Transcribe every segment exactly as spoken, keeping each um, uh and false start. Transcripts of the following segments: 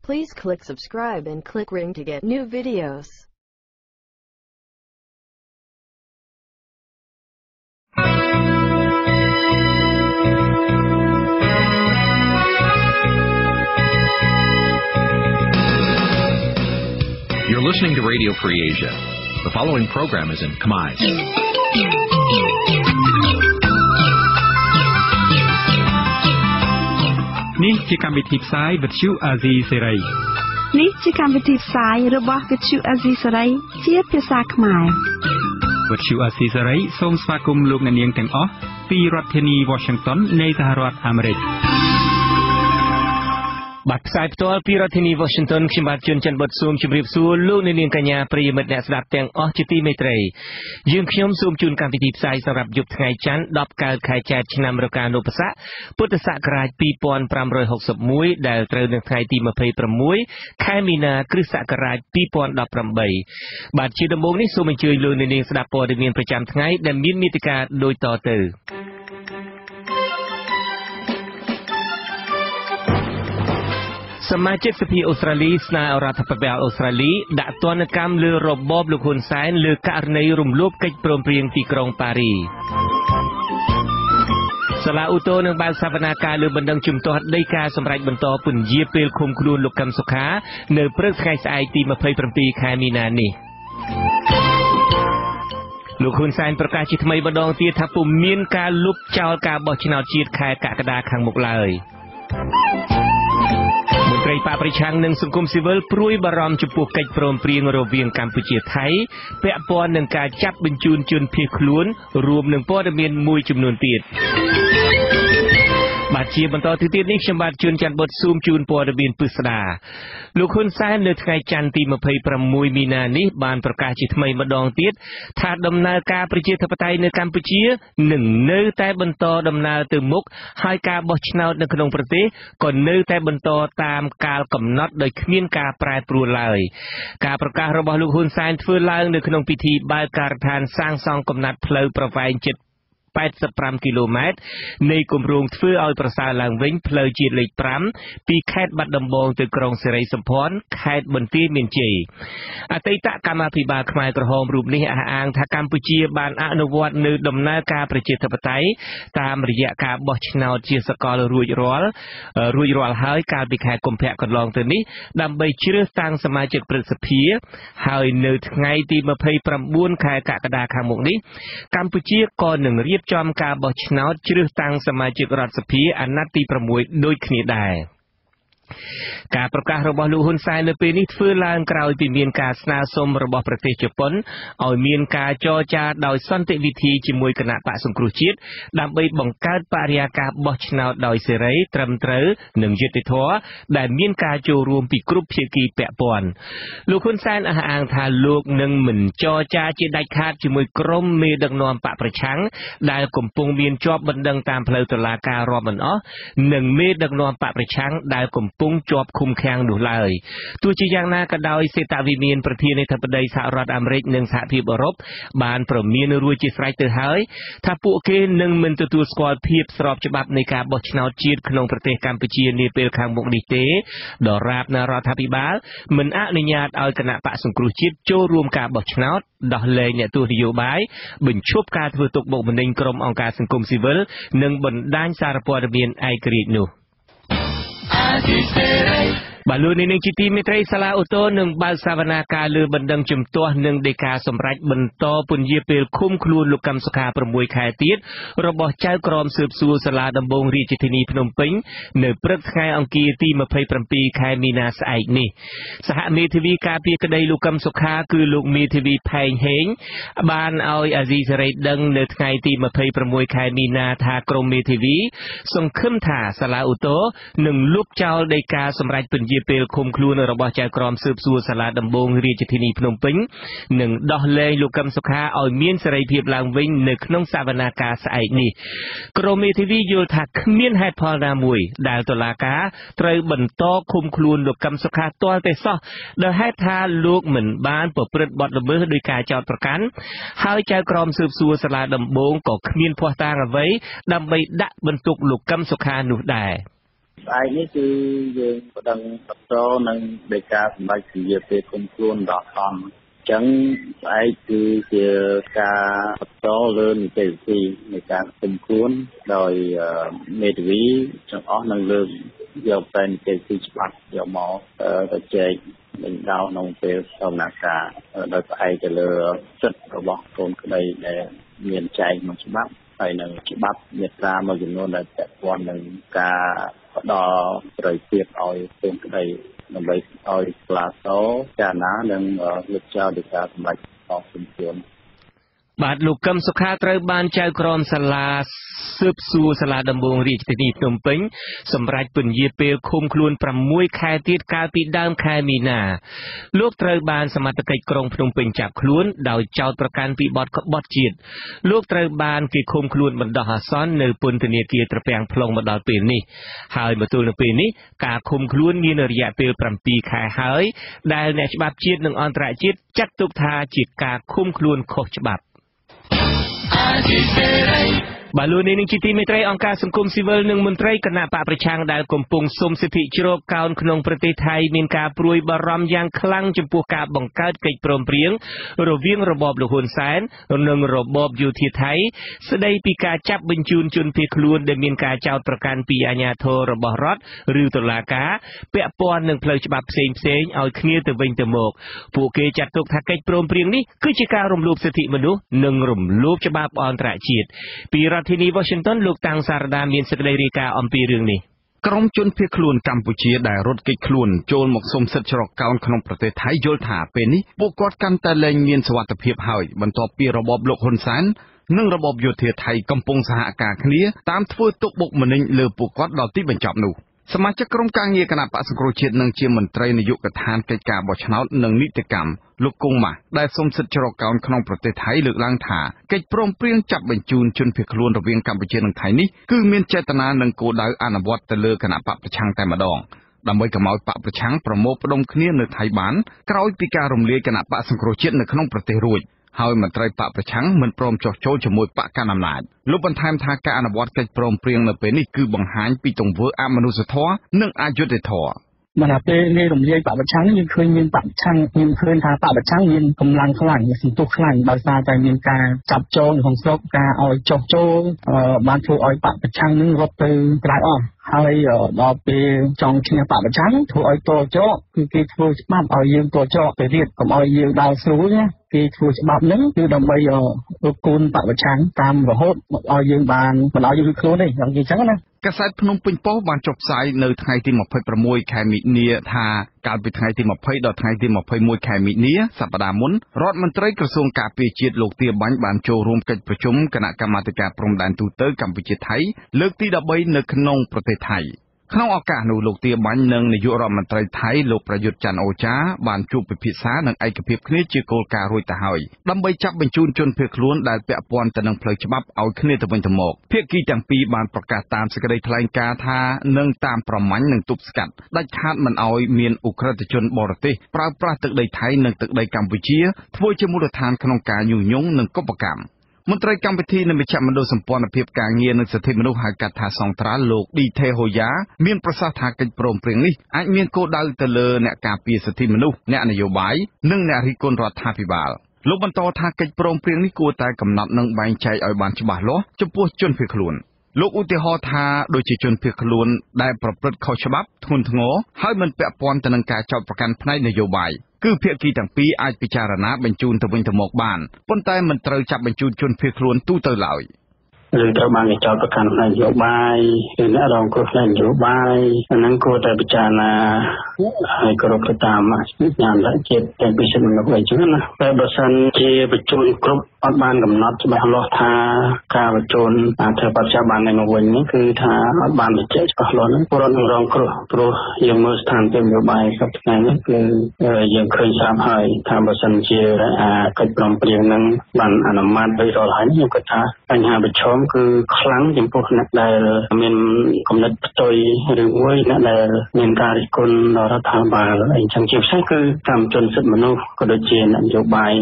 Please click subscribe and click ring to get new videos. You're listening to Radio Free Asia. The following program is in Khmer. Nǐ chi càm bi tiệp xáy vệt chiu a zì sê ray. Nǐ chi càm bi tiệp xáyរបស់វិទ្យុអាស៊ីសេរីជាភាសាខ្មែរវិទ្យុអាស៊ីសេរីសូមស្វាគមន៍លោកអ្នកនាងទាំងអស់ពីរដ្ឋធានី Washington នៃសហរដ្ឋអាមេរិកបាទផ្សាយផ្ទាល់ពីរដ្ឋធានី Washington ខ្ញុំបាទជួនច័ន្ទបុតស៊ូមជម្រាបសួរលោកអ្នកនាងកញ្ញាប្រិយមិត្តអ្នកស្ដាប់ទាំងអស់ជាទីមេត្រីយើងខ្ញុំសូមជូនកម្មវិធីផ្សាយសម្រាប់យប់ថ្ងៃច័ន្ទដប់កើតខែចែកឆ្នាំរកានុបស័កពុទ្ធសករាជពីរពាន់ប្រាំរយហកសិបមួយដែលត្រូវនៅថ្ងៃទីម្ភៃប្រាំមួយខែមីនាគ្រិស្តសករាជពីរពាន់ដប់ប្រាំបីបាទជាដំបូងនេះសូមអញ្ជើញលោកអ្នកនាងស្ដាប់ព័ត៌មានប្រចាំថ្ងៃដែលមានមេត្តាដូចតទៅសមាជិកសភាអូស្ត្រាលីស្នើរដ្ឋាភិបាលអូស្ត្រាលីដាក់ទណ្ឌកម្មលើរបបលោកហ៊ុនសែនលើករណីរំលោភកិច្ចព្រមព្រៀងទីក្រុងប៉ារីសាលាឧទ្ធរនឹងបើកសវនាការលើបណ្ដឹងជំទាស់ដីកាសម្រាប់បន្តពន្យាពេលឃុំខ្លួនលោកកឹមសុខានៅព្រឹកថ្ងៃស្អែកទីម្ភៃប្រាំពីរខែមីនានេះលោកហ៊ុនសែនប្រកាសជាថ្មីម្ដងទៀតថាពុំមានការលុបចោលការបោះឆ្នោតជាតិខែកក្កដាខាងមុខឡើយមន្ត្រីបកប្រឆាំងនិងសង្គមស៊ីវិលព្រួយបារម្ភចំពោះកិច្ចព្រមព្រៀងរវាងកម្ពុជាថៃពាក់ព័ន្ធនឹងការចាប់បញ្ជូនជនភៀសខ្លួនរួមនឹងព័ត៌មានមួយចំនួនទៀតបាទជាបន្តទៅទៀតនេះខ្ញុំបាទជួនច័ន្ទបុតស៊ូមជូនព័ត៌មានពិស្ដាលោកហ៊ុនសែននៅថ្ងៃច័ន្ទទីម្ភៃប្រាំមួយមីនានេះបានប្រកាសជាថ្មីម្ដងទៀតថាដំណើរការប្រជាធិបតេយ្យនៅកម្ពុជានឹងនៅតែបន្តដំណើរទៅមុខហើយការបោះឆ្នោតនៅក្នុងប្រទេសក៏នៅតែបន្តតាមកាលកំណត់ដោយគ្មានការប្រែប្រួលឡើយការប្រកាសរបស់លោកហ៊ុនសែនធ្វើឡើងនៅក្នុងពិធីបើកការដ្ឋានសាងសង់កំណាត់ផ្លូវប្រវែងជិតแปดสิบห้าគីឡូម៉ែត្រនៃគម្រោងធ្វើឲ្យប្រសើរឡើងវិញផ្លូវជាតិលេខប្រាំពីខេត្តបាត់ដំបងទៅក្រុងសិរីសម្ផស្សខេត្តបន្ទាយមានជ័យអតីតកម្មាភិបាលខ្មែរក្រហមរូបនេះអះអាងថាកម្ពុជាបានអនុវត្តនៅដំណើរការប្រជាធិបតេយ្យតាមរយៈការបោះឆ្នោតជាសកលរួចរាល់រួចរាល់ហើយកាលពីខែកុម្ភៈកន្លងទៅនេះដើម្បីជ្រើសតាំងសមាជិកព្រឹទ្ធសភាហើយនៅថ្ងៃទីម្ភៃប្រាំបួនខែកក្កដាខាងមុខនេះកម្ពុជាក៏នឹងរៀបចំការបោះឆ្នោតជ្រើសតាំងសមាជិករដ្ឋសភាអាណត្តិទីប្រាំមួយដូចគ្នាដែរការប្រកាសរបស់លោកហ៊ុនសែននៅពេលនេះធ្វើឡើងក្រោយពីមានការស្នើសុំរបស់ប្រទេសជប៉ុនឲ្យមានការចរចាដោយសន្តិវិធីជាមួយគណៈបក្សសង្គ្រោះជាតិដើម្បីបង្កើតបរិយាកាសបោះឆ្នោតដោយសេរីត្រឹមត្រូវនិងយុត្តិធម៌ដែលមានការចូលរួមពីគ្រប់ភាគីពាក់ព័ន្ធលោកហ៊ុនសែនអះអាងថាលោកនឹងមិនចរចាជាដាច់ខាតជាមួយក្រុមមេដឹកនាំបកប្រឆាំងដែលកំពុងមានជាប់បណ្ដឹងតាមផ្លូវតុលាការរាប់មិនអស់និងមេដឹកនាំបកប្រឆាំងដែលកំពុងជាប់ឃុំឃាំងនោះឡើយទោះជាយ៉ាងណាក៏ដោយសេតវិមានប្រធានាធិបតីសហរដ្ឋអាមេរិកនិងសហភាពអឺរ៉ុបបានប្រមានរួចជាស្រេចទៅហើយថាពួកគេនឹងមិនទទួលស្គាល់ភាពស្របច្បាប់នៃការបោះឆ្នោតជាតិក្នុងប្រទេសកម្ពុជានាពេលខាងមុខនេះទេដរាបណារដ្ឋាភិបាលមិនអនុញ្ញាតឲ្យគណៈបក្សសង្គ្រោះជាតិចូលរួមការបោះឆ្នោតដោះលែងអ្នកទស្សនយោបាយបញ្ឈប់ការធ្វើទុកបុកម្នេញក្រុមអង្គការសង្គមស៊ីវិលនិងបណ្ដាញសារព័ត៌មានឯករាជ្យនោះបាទលោកនាងជាទីមេត្រីសាលាឧទ្ធរនឹងបើកសវនាការលើបណ្ដឹងជំទាស់និងដីកាសម្រាប់បន្តពន្យាពេលឃុំខ្លួនលោកកឹមសុខាប្រាំមួយខែទៀតរបស់ចៅក្រមស៊ើបសួរសាលាដំបងរាជធានីភ្នំពេញនៅព្រឹកថ្ងៃអង្គារទីម្ភៃប្រាំពីរខែមីនាស្អែកនេះសហមេធាវីការពារក្តីលោកកឹមសុខាគឺលោកមេធាវីផែងហេងបានឲ្យអាស៊ីសេរីដឹងនៅថ្ងៃទីម្ភៃប្រាំមួយខែមីនាថាក្រមមេធាវីសង្ឃឹមថាសាលាឧទ្ធរនឹងលុបចោលដីកាសម្រាប់ពន្យាពេលឃុំខ្លួនរបស់ចៅក្រមស៊ើបសួរសាលាដំបងរាជធានីភ្នំពេញនិងដោះលែងលោកកឹមសុខាឲ្យមានសេរីភាពឡើងវិញនៅក្នុងសវនាការស្អែកនេះក្រមមេធាវីយល់ថាគ្មានហេតុផលណាមួយដែលតុលាការត្រូវបន្តឃុំខ្លួនលោកកឹមសុខាទាល់តែសោះដោយហេតុថាលោកមិនបានប្រព្រឹត្តបទល្មើសដោយការចោទប្រកាន់ហើយចៅក្រមស៊ើបសួរសាលាដំបងក៏គ្មានភស្តុតាងអ្វីដើម្បីដាក់បន្ទុកលោកកឹមសុខានោះដែរស្អែកនេះគឺយើងប្តឹងបន្តនឹងដីកាសម្ដេចពញាពេលគុំខ្លួនដល់អន្តអញ្ចឹងស្អែកគឺជាការបន្តលើនីតិវិធីនៃការគុំខ្លួនដោយមេធាវីទាំងអស់នឹងលើកយកតែនីតិវិធីច្បាប់យកមកទៅចែកដេញដោលក្នុងពេលដំណើរការដោយផ្អែកទៅលើសិទ្ធិរបស់កូនក្តីដែលមានចែងក្នុងច្បាប់ហើយនឹងច្បាប់មាត្រាមួយចំនួនដែលពាក់ព័ន្ធនឹងការផ្ដល់សេរីភាពឲ្យកូនក្តីដើម្បីឲ្យស្លាតោចារណានិងលើកចោលដីកាសម្ដេចរបស់គុំខ្លួនបាទលោកកឹមសុខាត្រូវបានចៅក្រមសាលាស៊ើបសួរសាលាដំបងរាជធានីភ្នំពេញសម្រាប់ពន្យាពេលឃុំខ្លួនប្រាំមួយខែទៀតកាលពីដើមខែមីនាលោកត្រូវបានសមត្ថកិច្ចក្រុងភ្នំពេញចាប់ខ្លួនដោយចោទប្រកាន់ពីបទក្បត់ជាតិលោកត្រូវបានគេឃុំខ្លួនបណ្ដោះអាសន្ននៅពន្ធនាគារត្រពាំង plong មកដល់ពេលនេះហើយមកទល់នឹងពេលនេះការឃុំខ្លួនមានរយៈពេលប្រាំពីរខែហើយដែលអ្នកច្បាប់ជាតិនិងអន្តរជាតិចាត់ទុកថាជាការឃុំខ្លួនខុសច្បាប់បាទលោកនាងជាទីមេត្រីអង្គការសង្គមស៊ីវិលនិងមន្ត្រីគណៈបកប្រឆាំងដែលកំពុងសុំសិទ្ធិជ្រកកោនក្នុងប្រទេសថៃមានការព្រួយបារម្ភយ៉ាងខ្លាំងចំពោះការបង្កើតកិច្ចព្រមព្រៀងរវាងរបបលហ៊ុនសែននិងរបបយោធាថៃស្ដីពីការចាប់បញ្ជូនជនភៀសខ្លួនដែលមានការចោទប្រកាន់ពីអាជ្ញាធររបស់រដ្ឋឬតុលាការពាក់ព័ន្ធនឹងផ្លូវច្បាប់ផ្សេងផ្សេងឲ្យគ្នាទៅវិញទៅមកពួកគេចាត់ទុកថាកិច្ចព្រមព្រៀងនេះគឺជាការរំលោភសិទ្ធិមនុស្សនិងរំលោភច្បាប់អន្តរជាតិពីរដ្ឋធានី Washington លោកតាំងសារដាមានសេចក្តីរាយការណ៍អំពីរឿងនេះក្រុមជនភៀសខ្លួនកម្ពុជាដែលរត់គេចខ្លួនចូលមកសុំសិទ្ធិជ្រកកោនក្នុងប្រទេសថៃយល់ថាពេលនេះពួកគាត់កាន់តែលែងមានសុវត្ថិភាពហើយបន្ទាប់ពីរបបលោកហ៊ុនសែននិងរបបយោធាថៃកំពុងសហការគ្នាតាមធ្វើទុកបុកម្នេញលើពួកគាត់ដល់ទីបញ្ចប់នោះសមាជិកក្រុមការងារគណៈបក្សសង្គ្រោះជាតិនិងជាមន្ត្រីនាយកដ្ឋានកិច្ចការបោះឆ្នោតនិងនីតិកម្មលោកគង់ម៉ាស់ដែលសុំសិទ្ធិជ្រកកោនក្នុងប្រទេសថៃលើកឡើងថាកិច្ចព្រមព្រៀងចាប់បញ្ជូនជនភៀសខ្លួនរវាងកម្ពុជានិងថៃនេះគឺមានចេតនានិងគោលដៅអនុវត្តទៅលើគណៈបកប្រឆាំងតែម្ដងដើម្បីកុំឲ្យបកប្រឆាំងប្រមូលផ្ដុំគ្នានៅថៃបានក្រោយពីការរំលាយគណៈបក្សសង្គ្រោះជាតិនៅក្នុងប្រទេសរួចហើយមន្ត្រីបកប្រឆាំងមិនព្រមចុះចូលជាមួយបកកណ្ដាលអំណាចលោកបន្ថែមថាការអនុវត្តកិច្ចព្រមព្រៀងនៅពេលនេះគឺបង្ហាញពីទង្វើអមនុស្សធម៌និងអយុត្តិធម៌មកដល់ពេលនេះរំលាយបកប្រឆាំងយើងឃើញមានបកប្រឆាំងយើងឃើញថាបកប្រឆាំងមានកម្លាំងខ្លាំងសន្ទុះខ្លាំងដោយសារតែមានការចាប់ចូលក្នុងស្រុកការឲ្យចុះចូលបានធ្វើឲ្យបកប្រឆាំងនឹងរត់ទៅក្រៅអស់ហើយដល់ពេលចង់ឈ្នះបកប្រឆាំងធ្វើឲ្យតលចោគឺគេធ្វើច្បាប់ឲ្យយើងតលចោទៅទៀតកុំឲ្យយើងដើរស្រួលណាគេធ្វើច្បាប់ហ្នឹងគឺដើម្បីរកគូនបកប្រឆាំងតាមរហូតមកឲ្យយើងបានមិនឲ្យយើងរួចខ្លួនទេយ៉ាងនិយាយចឹងណាកាសែតភ្នំពេញប៉ុស្តិ៍បានចុះផ្សាយនៅថ្ងៃទីម្ភៃប្រាំមួយខែមិនិនាថាកាលពីថ្ងៃទីម្ភៃដល់ថ្ងៃទីម្ភៃមួយខែមិនិនាសប្តាហ៍មុនរដ្ឋមន្ត្រីក្រសួងការពារជាតិលោកទាបាញ់បានចូលរួមកិច្ចប្រជុំគណៈកម្មាធិការព្រំដែនទូតកម្ពុជាថៃលើកទីដប់បីនៅក្នុងប្រទេសថៃក្នុងឱកាសនោះលោកទាបាញ់និងនាយករដ្ឋមន្ត្រីថៃលោកប្រយុទ្ធច័ន្ទអូចាបានជួបពិភាក្សានឹងឯកភាពគ្នាជាគោលការណ៍រួចទៅហើយដើម្បីចាប់បញ្ជូនជនភៀសខ្លួនដែលពាក់ព័ន្ធទៅនឹងផ្លូវច្បាប់ឲ្យគ្នាទៅវិញទៅមកភាគីទាំងពីរបានប្រកាសតាមសេចក្តីថ្លែងការណ៍ថានឹងតាមប្រម៉ាញ់និងទប់ស្កាត់ដាច់ខាតមិនឲ្យមានឧក្រិដ្ឋជនបរទេសប្រើប្រាស់ទឹកដីថៃនិងទឹកដីកម្ពុជាធ្វើជាមូលដ្ឋានក្នុងការញុះញង់និងកុបកម្មមន្ត្រីកម្មវិធីនៃមជ្ឈមណ្ឌលសម្ព័ន្ធភាពការងារនិងសិទ្ធិមនុស្សហៅកាត់ថាសង្ត្រាល់លោកឌីថេហូយ៉ាមានប្រសាសន៍ថាកិច្ចព្រមព្រៀងនេះអាចមានគោលដៅទៅលើអ្នកការពារសិទ្ធិមនុស្សអ្នកនយោបាយនិងអ្នករិះគន់រដ្ឋាភិបាលលោកបន្តថាកិច្ចព្រមព្រៀងនេះគួរតែកំណត់និងបែងចែកឲ្យបានច្បាស់លាស់ចំពោះជនភៀសខ្លួនលោកឧទាហរណ៍ថាដូចជាជនភៀសខ្លួនដែលប្រព្រឹត្តខុសច្បាប់ធ្ងន់ធ្ងរហើយមិនពាក់ព័ន្ធទៅនឹងការចោទប្រកាន់ផ្នែកនយោបាយគឺភាគីទាំងពីរអាចពិចារណាបញ្ជូនទៅវិញទៅមកបានប៉ុន្តែមិនត្រូវចាប់បញ្ជូនជនភៀសខ្លួនទូទៅឡើយឬត្រូវបានគេចោទប្រកាន់ផ្នែកនយោបាយឬអ្នករងគ្រោះផ្នែកនយោបាយអាហ្នឹងគួរតែពិចារណាឲ្យគោរពទៅតាមញាណជាតិទាំងពីសិទ្ធិមនុស្សអីចឹងណាតែបើសិនជាបញ្ជូនគ្រប់អត់បានកំណត់ច្បាស់លាស់ថាការបញ្ជូនធ្វើបច្ចុប្បន្ននេះមកវិញនេះគឺថាអត់បានបញ្ជាក់ច្បាស់លាស់ហ្នឹងពលរដ្ឋនឹងរងគ្រោះព្រោះយើងមើលស្ថានភាពនយោបាយសប្តាហ៍នេះគឺយើងឃើញស្រាប់ហើយថាបើសិនជាកិច្ចព្រមព្រៀងហ្នឹងបានអនុម័តដោយរាល់ហើយខ្ញុំគិតថាបញ្ហាប្រឈមគឺខ្លាំងចំពោះអ្នកដែលមានគំនិតផ្ទុយឬមួយអ្នកដែលមានការរិះគន់រដ្ឋាភិបាលអីចឹងជាពិសេសគឺកម្មជនសិទ្ធិមនុស្សក៏ដូចជានយោបាយ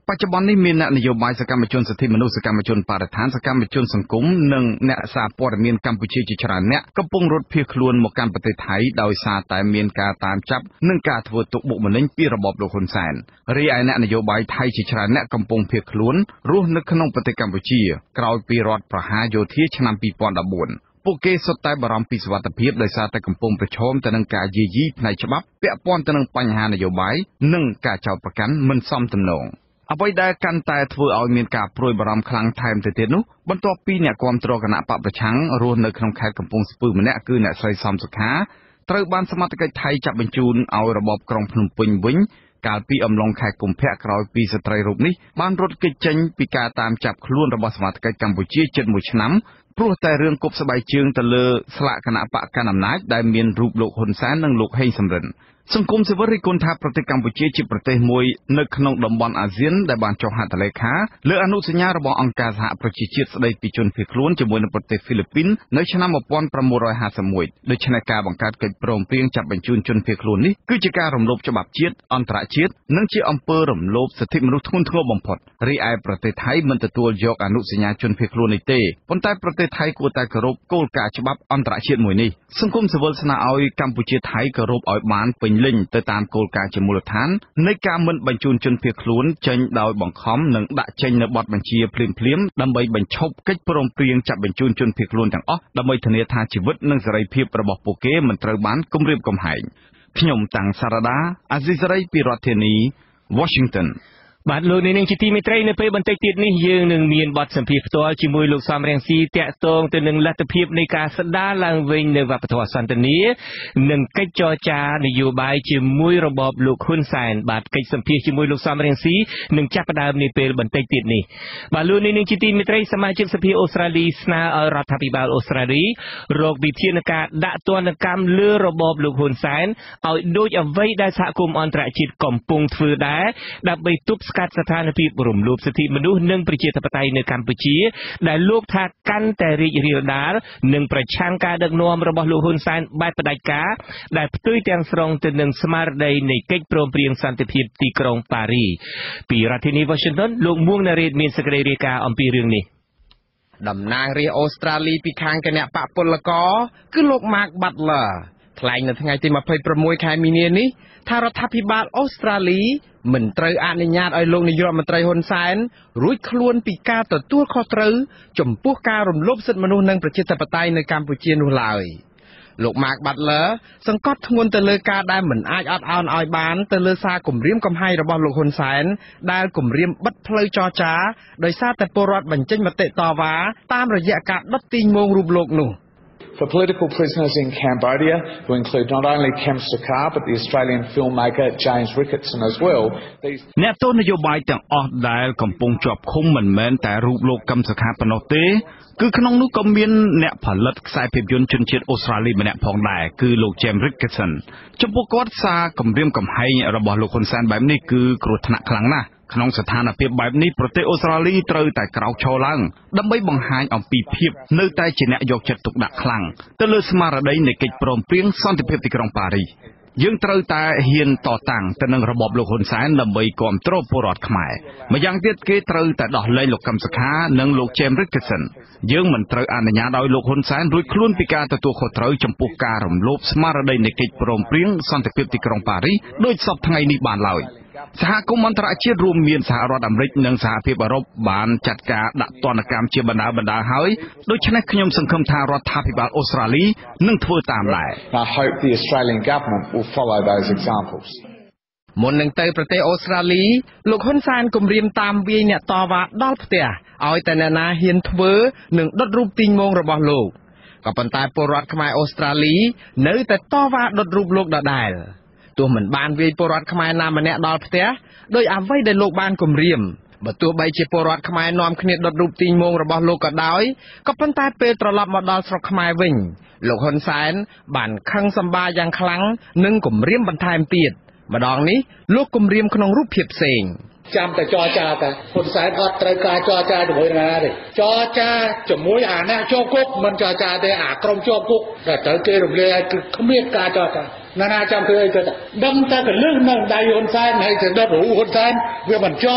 បច្ចុប្បន្ននេះមានអ្នកនយោបាយសកម្មជនសិទ្ធិមនុស្សសកម្មជនបរិស្ថានសកម្មជនសង្គមនិងអ្នកសារព័ត៌មានកម្ពុជាជាច្រើនអ្នកកំពុងរត់ភៀសខ្លួនមកកាន់ប្រទេសថៃដោយសារតែមានការតាមចាប់និងការធ្វើទុកបុកម្នេញពីរបបលោកហ៊ុនសែនរីឯអ្នកនយោបាយថៃជាច្រើនអ្នកកំពុងភៀសខ្លួនរស់នៅក្នុងប្រទេសកម្ពុជាក្រោយពីរដ្ឋប្រហារយោធាឆ្នាំពីរពាន់ដប់បួនពួកគេសុទ្ធតែបារម្ភពីសុវត្ថិភាពដោយសារតែកំពុងប្រឈមទៅនឹងការយាយីផ្នែកច្បាប់ពាក់ព័ន្ធទៅនឹងបញ្ហានយោបាយនិងការចោទប្រកាន់មិនសមទំនងអ្វីដែលកាន់តែធ្វើឲ្យមានការព្រួយបារម្ភខ្លាំងថែមទៅទៀតនោះបន្ទាប់ពីអ្នកគាំទ្រគណៈបកប្រឆាំងរស់នៅក្នុងខេត្តកំពង់ស្ពឺម្នាក់គឺអ្នកស្រីសំសុខាត្រូវបានសមត្ថកិច្ចថៃចាប់បញ្ជូនឲ្យរបបក្រុងភ្នំពេញវិញកាលពីអំឡុងខែកុម្ភៈក្រោយពីស្ត្រីរូបនេះបានរត់គេចចេញពីការតាមចាប់ខ្លួនរបស់សមត្ថកិច្ចកម្ពុជាជិតមួយឆ្នាំព្រោះតែរឿងគប់ស្បែកជើងទៅលើស្លាកគណៈបកកណ្ដាលអំណាចដែលមានរូបលោកហ៊ុនសែននិងលោកហេងសំរិនសង្គមស៊ីវិលរិះគន់ថាប្រទេសកម្ពុជាជាប្រទេសមួយនៅក្នុងតំបន់អាស៊ានដែលបានចុះហត្ថលេខាលើអនុសញ្ញារបស់អង្គការសហប្រជាជាតិស្តីពីជនភៀសខ្លួនជាមួយនឹងប្រទេសហ្វីលីពីននៅឆ្នាំmột nghìn chín trămห้าสิบเอ็ดដូច្នេះការបង្កើតកិច្ចព្រមព្រៀងចាប់បញ្ជូនជនភៀសខ្លួននេះគឺជាការរំលោភច្បាប់ជាតិអន្តរជាតិនិងជាអំពើរំលោភសិទ្ធិមនុស្សធ្ងន់ធ្ងរបំផុតរីឯប្រទេសថៃមិនទទួលយកអនុសញ្ញាជនភៀសខ្លួននេះទេប៉ុន្តែប្រទេសថៃគួរតែគោរពគោលការណ៍ច្បាប់អន្តរជាតិមួយនេះសង្គមស៊ីវិលស្នើឲ្យកម្ពុជាថៃគោរពឲ្យបានពេញលេញទៅតាមគោលការណ៍ជាមូលដ្ឋាននៃការមិនបញ្ជូនជនភៀសខ្លួនចេញដោយបង្ខំនិងដាក់ចេញនៅបទបញ្ជាភ្លាមៗដើម្បីបញ្ឈប់កិច្ចព្រមព្រៀងចាប់បញ្ជូនជនភៀសខ្លួនទាំងអស់ដើម្បីធានាថាជីវិតនិងសេរីភាពរបស់ពួកគេមិនត្រូវបានគំរាមកំហែងខ្ញុំតាំងសារ៉ាដាអាស៊ីសេរីពីរដ្ឋធានី Washington បាទលោកនាងជាទីមេត្រីនៅពេលបន្តិចទៀតនេះយើងនឹងមានបទសម្ភាសន៍ផ្ទាល់ជាមួយលោកសំរងស៊ីតាក់ទងទៅនឹងលទ្ធភាពនៃការស្ដារឡើងវិញនៅវប្បធម៌សន្តិនិកនិងកិច្ចចរចានយោបាយជាមួយរបបលោកហ៊ុនសែនបាទកិច្ចសម្ភាសន៍ជាមួយលោកសំរងស៊ីនឹងចាប់ផ្ដើមនាពេលបន្តិចទៀតនេះបាទលោកនាងជាទីមេត្រីសមាជិកសភាអូស្ត្រាលីស្នើឲ្យរដ្ឋាភិបាលអូស្ត្រាលីរកវិធានការដាក់ទណ្ឌកម្មលើរបបលោកហ៊ុនសែនឲ្យដូចអ្វីដែលសហគមន៍អន្តរជាតិកំពុងធ្វើដែរដើម្បីទប់ស្កាត់ស្ថានភាពរំលោភសិទ្ធិមនុស្សនិងប្រជាធិបតេយ្យនៅកម្ពុជាដែលលោកថាកាន់តែរីករាលដាលនិងប្រឆាំងការដឹកនាំរបស់លោកហ៊ុនសែនបែបផ្ដាច់ការដែលផ្ទុយទាំងស្រុងទៅនឹងស្មារតីនៃកិច្ចព្រមព្រៀងសន្តិភាពទីក្រុងប៉ារីពីរដ្ឋធានី Washington លោកមួងណារ៉េតមានសេចក្តីរាយការណ៍អំពីរឿងនេះតំណាងរាស្ត្រអូស្ត្រាលីពីខាងគណៈបកពលករគឺលោក Mark Butler ថ្លែងនៅថ្ងៃទីยี่สิบหกខែមីនានេះថារដ្ឋាភិបាលអូស្ត្រាលីមិនត្រូវអនុញ្ញាតឲ្យលោកនាយករដ្ឋមន្ត្រីហ៊ុនសែនរួចខ្លួនពីការទទួលខុសត្រូវចំពោះការរំលោភសិទ្ធិមនុស្សនិងប្រជាធិបតេយ្យនៅកម្ពុជានោះឡើយលោក Mark Butler សង្កត់ធ្ងន់ទៅលើការដែលមិនអាចអត់ឱនឲ្យបានទៅលើសារគំរាមកំហែងរបស់លោកហ៊ុនសែនដែលគំរាមបិទផ្លូវចរចាដោយសារតែពលរដ្ឋបញ្ចេញមតិតវ៉ាតាមរយៈការដុតទីងមងរូបលោកនោះ For political prisoners in Cambodia, who include not only Kem Sokha but the Australian filmmaker James Ricketson as well, these អ្នកទោសនយោបាយទាំងអស់ដែលកំពុងជាប់ឃុំមិនមែនតែរូបលោកកឹមសុខាប៉ុណ្ណោះទេគឺក្នុងនោះក៏មានអ្នកផលិតខ្សែភាពយន្តជនជាតិអូស្ត្រាលីម្នាក់ផងដែរគឺលោក James Ricketson ចំពោះគាត់សារគំរាមកំហែងរបស់លោកហ៊ុនសែនបែបនេះគឺគ្រោះថ្នាក់ខ្លាំងណាស់ក្នុងស្ថានភាពបែបនេះប្រទេសអូស្ត្រាលីត្រូវតែក្រោកឈរឡើងដើម្បីបង្ហាញអំពីភាពនៅតែជាអ្នកយកចិត្តទុកដាក់ខ្លាំងទៅលើស្មារតីនៃកិច្ចព្រមព្រៀងសន្តិភាពទីក្រុងប៉ារីសយើងត្រូវតែហ៊ានតតាំងទៅនឹងរបបលោកហ៊ុនសែនដើម្បីគាំទ្រពលរដ្ឋខ្មែរម្យ៉ាងទៀតគេត្រូវតែដោះលែងលោកកឹមសុខានិងលោក James Ricketson យើងមិនត្រូវអនុញ្ញាតឲ្យលោកហ៊ុនសែនរួចខ្លួនពីការទទួលខុសត្រូវចំពោះការរំលោភស្មារតីនៃកិច្ចព្រមព្រៀងសន្តិភាពទីក្រុងប៉ារីសដោយសពថ្ងៃនេះបានឡើយសហគមន៍អន្តរជាតិរួមមានសហរដ្ឋអាមេរិកនិងសហភាពអឺរ៉ុបបានចាត់ការដាក់ទណ្ឌកម្មជាបណ្ដាបណ្ដាហើយដូច្នេះខ្ញុំសង្ឃឹមថារដ្ឋាភិបាលអូស្ត្រាលីនឹងធ្វើតាមដែរ I hope the Australian government will follow those examples មុននឹងទៅប្រទេសអូស្ត្រាលីលោកហ៊ុនសែនគំរាមតាមវាយអ្នកតវ៉ាដល់ផ្ទះឲ្យតែអ្នកណាហ៊ានធ្វើនិងដុតរូបទីងមងរបស់លោកក៏ប៉ុន្តែពលរដ្ឋខ្មែរអូស្ត្រាលីនៅតែតវ៉ាដុតរូបលោកដដែលទោះមិនបានវាយពលរដ្ឋខ្មែរណាម្នាក់ដល់ផ្ទះដោយអ្វីដែលលោកបានគំរាមបើទោះបីជាពលរដ្ឋខ្មែរនាំគ្នាដុតរូបទីងមងរបស់លោកក៏ដោយក៏ប៉ុន្តែពេលត្រឡប់មកដល់ស្រុកខ្មែរវិញលោកហ៊ុនសែនបានខឹងសម្បាយ៉ាងខ្លាំងនិងគំរាមបន្ថែមទៀតម្ដងនេះលោកគំរាមក្នុងរូបភាពផ្សេងចាំតែចរចាតែហ៊ុនសែនអត់ត្រូវការចរចាជាមួយណាទេចរចាជាមួយអាអ្នកជាប់គុកមិនចរចាទេអាក្រុមជាប់គុកតែត្រូវគេរំលាយគឺគ្មានការចរចាណានាចាំធ្វើអីទៅដឹងតែកលឹះនៅដៃហ៊ុនសែនហើយទៅដុតរូបហ៊ុនសែនវាមិនជាប់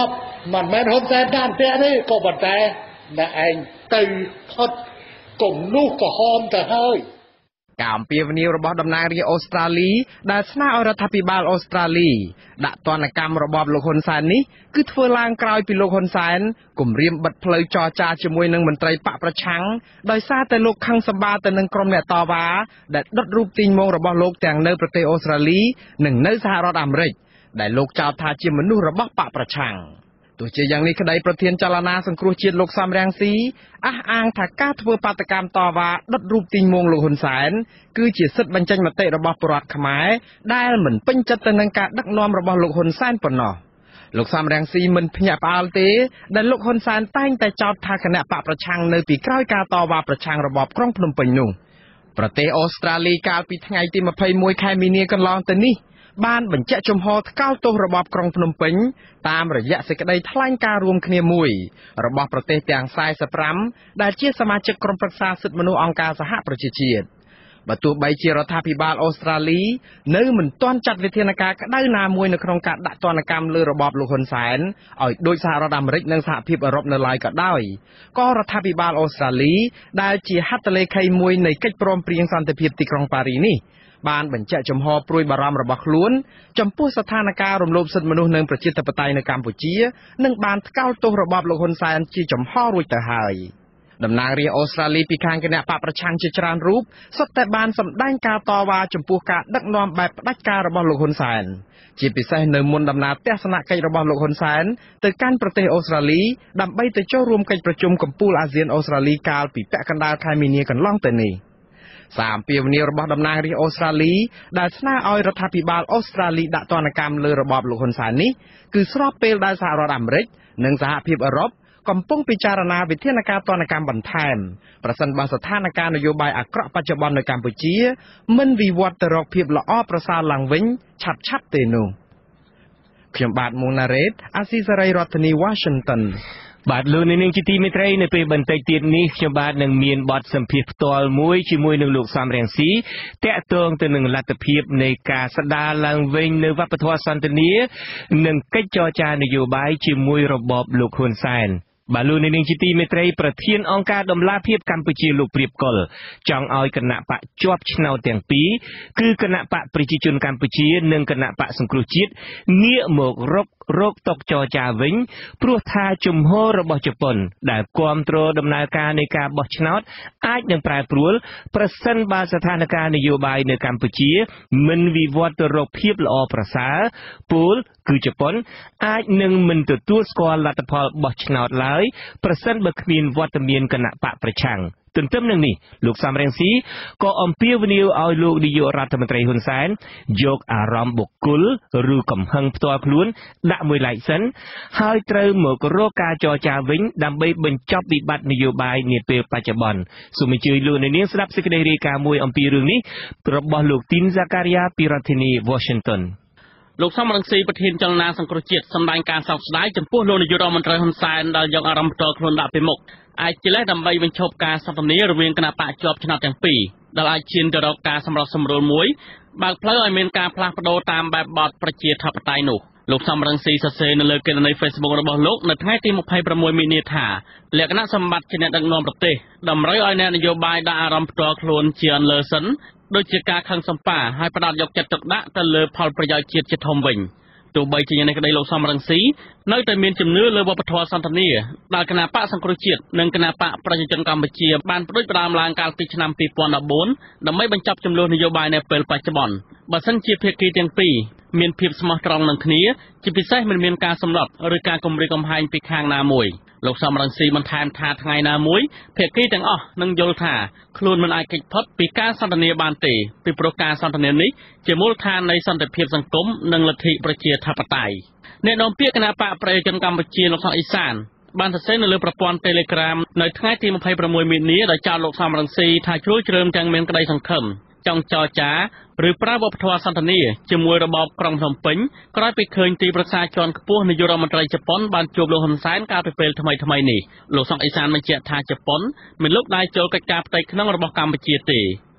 มันแม่นហ៊ុនសែនด้านแต่នេះក៏ប៉ុន្តែអ្នកឯងទៅផុតកុំនោះក៏ហមទៅហើយការអំពាវនាវរបស់តំណាងរាស្ត្រអូស្ត្រាលីដែលស្នើឲ្យរដ្ឋាភិបាលអូស្ត្រាលីដាក់ទណ្ឌកម្មរបបលោកហ៊ុនសែននេះគឺធ្វើឡើងក្រោយពីលោកហ៊ុនសែនគម្រាមបិទផ្លូវចរចាជាមួយនឹងមន្ត្រីបកប្រឆាំងដោយសារតែលោកខឹងសម្បាទៅនឹងក្រុមអ្នកតវ៉ាដែលដុតរូបទីងម៉ងរបស់លោកទាំងនៅប្រទេសអូស្ត្រាលីនិងនៅសហរដ្ឋអាមេរិកដែលលោកចោទថាជាមនុស្សរបស់បកប្រឆាំងទោះជាយ៉ាងនេះក្តីប្រធានចលនាសង្គ្រោះជាតិលោកសំរងស៊ីអះអាងថាការធ្វើបាតកម្មតវ៉ាដុតរូបទីងម៉ងលោកហ៊ុនសែនគឺជាសិទ្ធិបញ្ចេញមតិរបស់ប្រជាពលរដ្ឋខ្មែរដែលមិនពេញចិត្តទៅនឹងការដឹកនាំរបស់លោកហ៊ុនសែនប៉ុណ្ណោះលោកសំរងស៊ីមិនភ្ញាក់ផ្អើលទេដែលលោកហ៊ុនសែនតែងតែចោទថាគណៈបកប្រឆាំងនៅពីក្រោយការតវ៉ាប្រឆាំងរបបក្រុងភ្នំពេញនោះប្រទេសអូស្ត្រាលីកាលពីថ្ងៃទីម្ភៃមួយខែមីនាកន្លងទៅនេះបានបញ្ជាក់ជំហរថ្កោលទោសរបបក្រុងភ្នំពេញតាមរយៈសេចក្តីថ្លែងការណ៍រួមគ្នាមួយរបស់ប្រទេសទាំងសែសិបប្រាំដែលជាសមាជិកក្រុមប្រឹក្សាសិទ្ធិមនុស្សអង្គការសហប្រជាជាតិបើទោះបីជារដ្ឋាភិបាលអូស្ត្រាលីនៅមិនទាន់ចាត់វិធានការក្តៅណាមួយនៅក្នុងការដាក់ទណ្ឌកម្មលើរបបលោកហ៊ុនសែនឲ្យដូចសហរដ្ឋអាមេរិកនិងសហភាពអឺរ៉ុបនៅឡើយក៏ដោយក៏រដ្ឋាភិបាលអូស្ត្រាលីដែលជាហត្ថលេខីមួយនៃកិច្ចព្រមព្រៀងសន្តិភាពទីក្រុងប៉ារីសនេះបានបញ្ជាក់ចំហព្រួយបារម្ភរបស់ខ្លួនចំពោះស្ថានភាពរំលោភសិទ្ធិមនុស្សនិងប្រជាធិបតេយ្យនៅកម្ពុជានិងបានថ្កោលទោសរបបលោកហ៊ុនសែនជាចំហរួចទៅហើយតំណាងរាស្ត្រអូស្ត្រាលីពីខាងគណៈបកប្រឆាំងជាច្រើនរូបសុទ្ធតែបានសម្ដែងការតវ៉ាចំពោះការដឹកនាំបែបផ្ដាច់ការរបស់លោកហ៊ុនសែនជាពិសេសនៅមុនដំណើរទស្សនកិច្ចរបស់លោកហ៊ុនសែនទៅកាន់ប្រទេសអូស្ត្រាលីដើម្បីទៅចូលរួមកិច្ចប្រជុំកំពូលអាស៊ានអូស្ត្រាលីកាលពីពាក់កណ្ដាលខែមីនាកន្លងទៅនេះសារអំពាវនាវរបស់តំណាងរាស្ត្រអូស្ត្រាលីដែលស្នើឲ្យរដ្ឋាភិបាលអូស្ត្រាលីដាក់ទណ្ឌកម្មលើរបបលោកហ៊ុនសែននេះគឺស្របពេលដែលសហរដ្ឋអាមេរិកនិងសហភាពអឺរ៉ុបកំពុងពិចារណាវិធានការទណ្ឌកម្មបន្ថែមប្រសិនបើស្ថានភាពនយោបាយអាក្រក់បច្ចុប្បន្ននៅកម្ពុជាមិនវិវត្តទៅរកភាពល្អប្រសើរឡើងវិញឆាប់ឆាប់ទេនោះខ្ញុំបាទមុងណារ៉េតអាស៊ីសេរីរដ្ឋធានី Washingtonបាទលោកនាងជាទីមេត្រីនៅពេលបន្តិចទៀតនេះខ្ញុំបាទនឹងមានបទសម្ភាសន៍ផ្ទាល់មួយជាមួយនឹងលោកសំរងស៊ីតាក់ទងទៅនឹងលទ្ធភាពនៃការស្ដារឡើងវិញនៅវប្បធម៌សន្តិនិកនិងកិច្ចចរចានយោបាយជាមួយរបបលោកហ៊ុនសែនបាទលោកនាងជាទីមេត្រីប្រធានអង្គការដំឡាភិបកម្ពុជាលោកព្រាបកុលចង់ឲ្យគណៈបកជាប់ឆ្នោតទាំងពីរគឺគណៈបកប្រជាជនកម្ពុជានិងគណៈបកសង្គ្រោះជាតិងាកមករករកតុចរចាវិញព្រោះថាជំហររបស់ជប៉ុនដែលគ្រប់គ្រងដំណើរការនៃការបោះឆ្នោតអាចនឹងប្រែប្រួលប្រសិនបើស្ថានភាពនយោបាយនៅកម្ពុជាមិនវិវត្តទៅរកភាពល្អប្រសើរពលគឺជប៉ុនអាចនឹងមិនទទួលស្គាល់លទ្ធផលបោះឆ្នោតឡើយប្រសិនបើគ្មានវត្តមានគណៈបកប្រឆាំងទន្ទឹមនឹងនេះលោកសំរងស៊ីក៏អំពាវនាវឲ្យលោកនាយករដ្ឋមន្ត្រីហ៊ុនសែនយកអារម្មណ៍បុគ្គលឬកំហឹងផ្ទាល់ខ្លួនដាក់មួយឡែកសិនហើយត្រូវមករកការចរចាវិញដើម្បីបញ្ចប់វិបត្តិនយោបាយនាពេលបច្ចុប្បន្នសូមអញ្ជើញលោកនាងស្ដាប់សេចក្តីរាយការណ៍មួយអំពីរឿងនេះរបស់លោកទីនហ្សាការីយ៉ាពីរដ្ឋធានី Washingtonលោកសំរងស៊ីប្រធានចលនាសង្គ្រោះជាតិសម្ដែងការសោកស្ដាយចំពោះលោកនាយករដ្ឋមន្ត្រីហ៊ុនសែនដែលយកអារម្មណ៍ផ្ទាល់ខ្លួនដាក់ពីមុខអាចជាលេសដើម្បីបញ្ឈប់ការសន្ទនារវាងគណៈបកជាប់ឆ្នោតទាំងពីរដែលអាចឈានទៅរកការសម្របសម្រួលមួយបើកផ្លូវឲ្យមានការផ្លាស់ប្ដូរតាមបែបបទប្រជាធិបតេយ្យនោះលោកសំរងស៊ីសរសេរនៅលើគណនី Facebook របស់លោកនៅថ្ងៃទីម្ភៃប្រាំមួយមីនាថាលក្ខណៈសម្បត្តិជាអ្នកដឹកនាំប្រទេសតម្រូវឲ្យអ្នកនយោបាយដាក់អារម្មណ៍ផ្ទាល់ខ្លួនជាអន្លើសិនដូចជាការខឹងសម្បាហើយផ្ដោតយកចិត្តទុកដាក់ទៅលើផលប្រយោជន៍ជាតិជាធំវិញទោះបីជាយ៉ាងនេះក្តីលោកសំរងស៊ីនៅតែមានជំនឿលើវប្បធម៌សន្តិនិកដែលគណៈបកសង្គ្រោះជាតិនិងគណៈបកប្រជាជនកម្ពុជាបានផ្ដួចផ្ដើមឡើងកាលពីឆ្នាំពីរពាន់ដប់បួនដើម្បីបញ្ចប់ចំនួននយោបាយនៅពេលបច្ចុប្បន្នបើសិនជាភាគីទាំងពីរមានភាពស្មោះត្រង់នឹងគ្នាជាពិសេសមិនមានការសម្លាប់ឬការគំរាមកំហែងពីខាងណាមួយលោកសំរងស៊ីបន្ថែមថាថ្ងៃណាមួយភាគីទាំងអស់នឹងយល់ថាខ្លួនមិនអាចគេចផុតពីការសន្ទនាបានទេពីព្រោះការសន្ទនានេះជាមូលដ្ឋាននៃសន្តិភាពសង្គមនិងលទ្ធិប្រជាធិបតេយ្យអ្នកនាំពាក្យគណៈបកប្រជាជនកម្ពុជាលោកសុកអេសានបានសរសេរនៅលើប្រព័ន្ធ Telegram នៅថ្ងៃទីម្ភៃប្រាំមួយមីនាដោយចោទលោកសំរងស៊ីថាជ្រួលជ្រើមទាំងមានក្តីសង្ឃឹមចង់ចរចាឬប្រើវប្បធម៌សន្តិនិកជាមួយរបបក្រុងភ្នំពេញក្រោយពីឃើញទីប្រឹក្សាជាន់ខ្ពស់នាយករដ្ឋមន្ត្រីជប៉ុនបានជួបលោកហ៊ុនសែនកាលពីពេលថ្មីថ្មីនេះលោកសុកអេសានបញ្ជាក់ថាជប៉ុនមិនលុបដៃចូលកិច្ចការផ្ទៃក្នុងរបស់កម្ពុជាទេ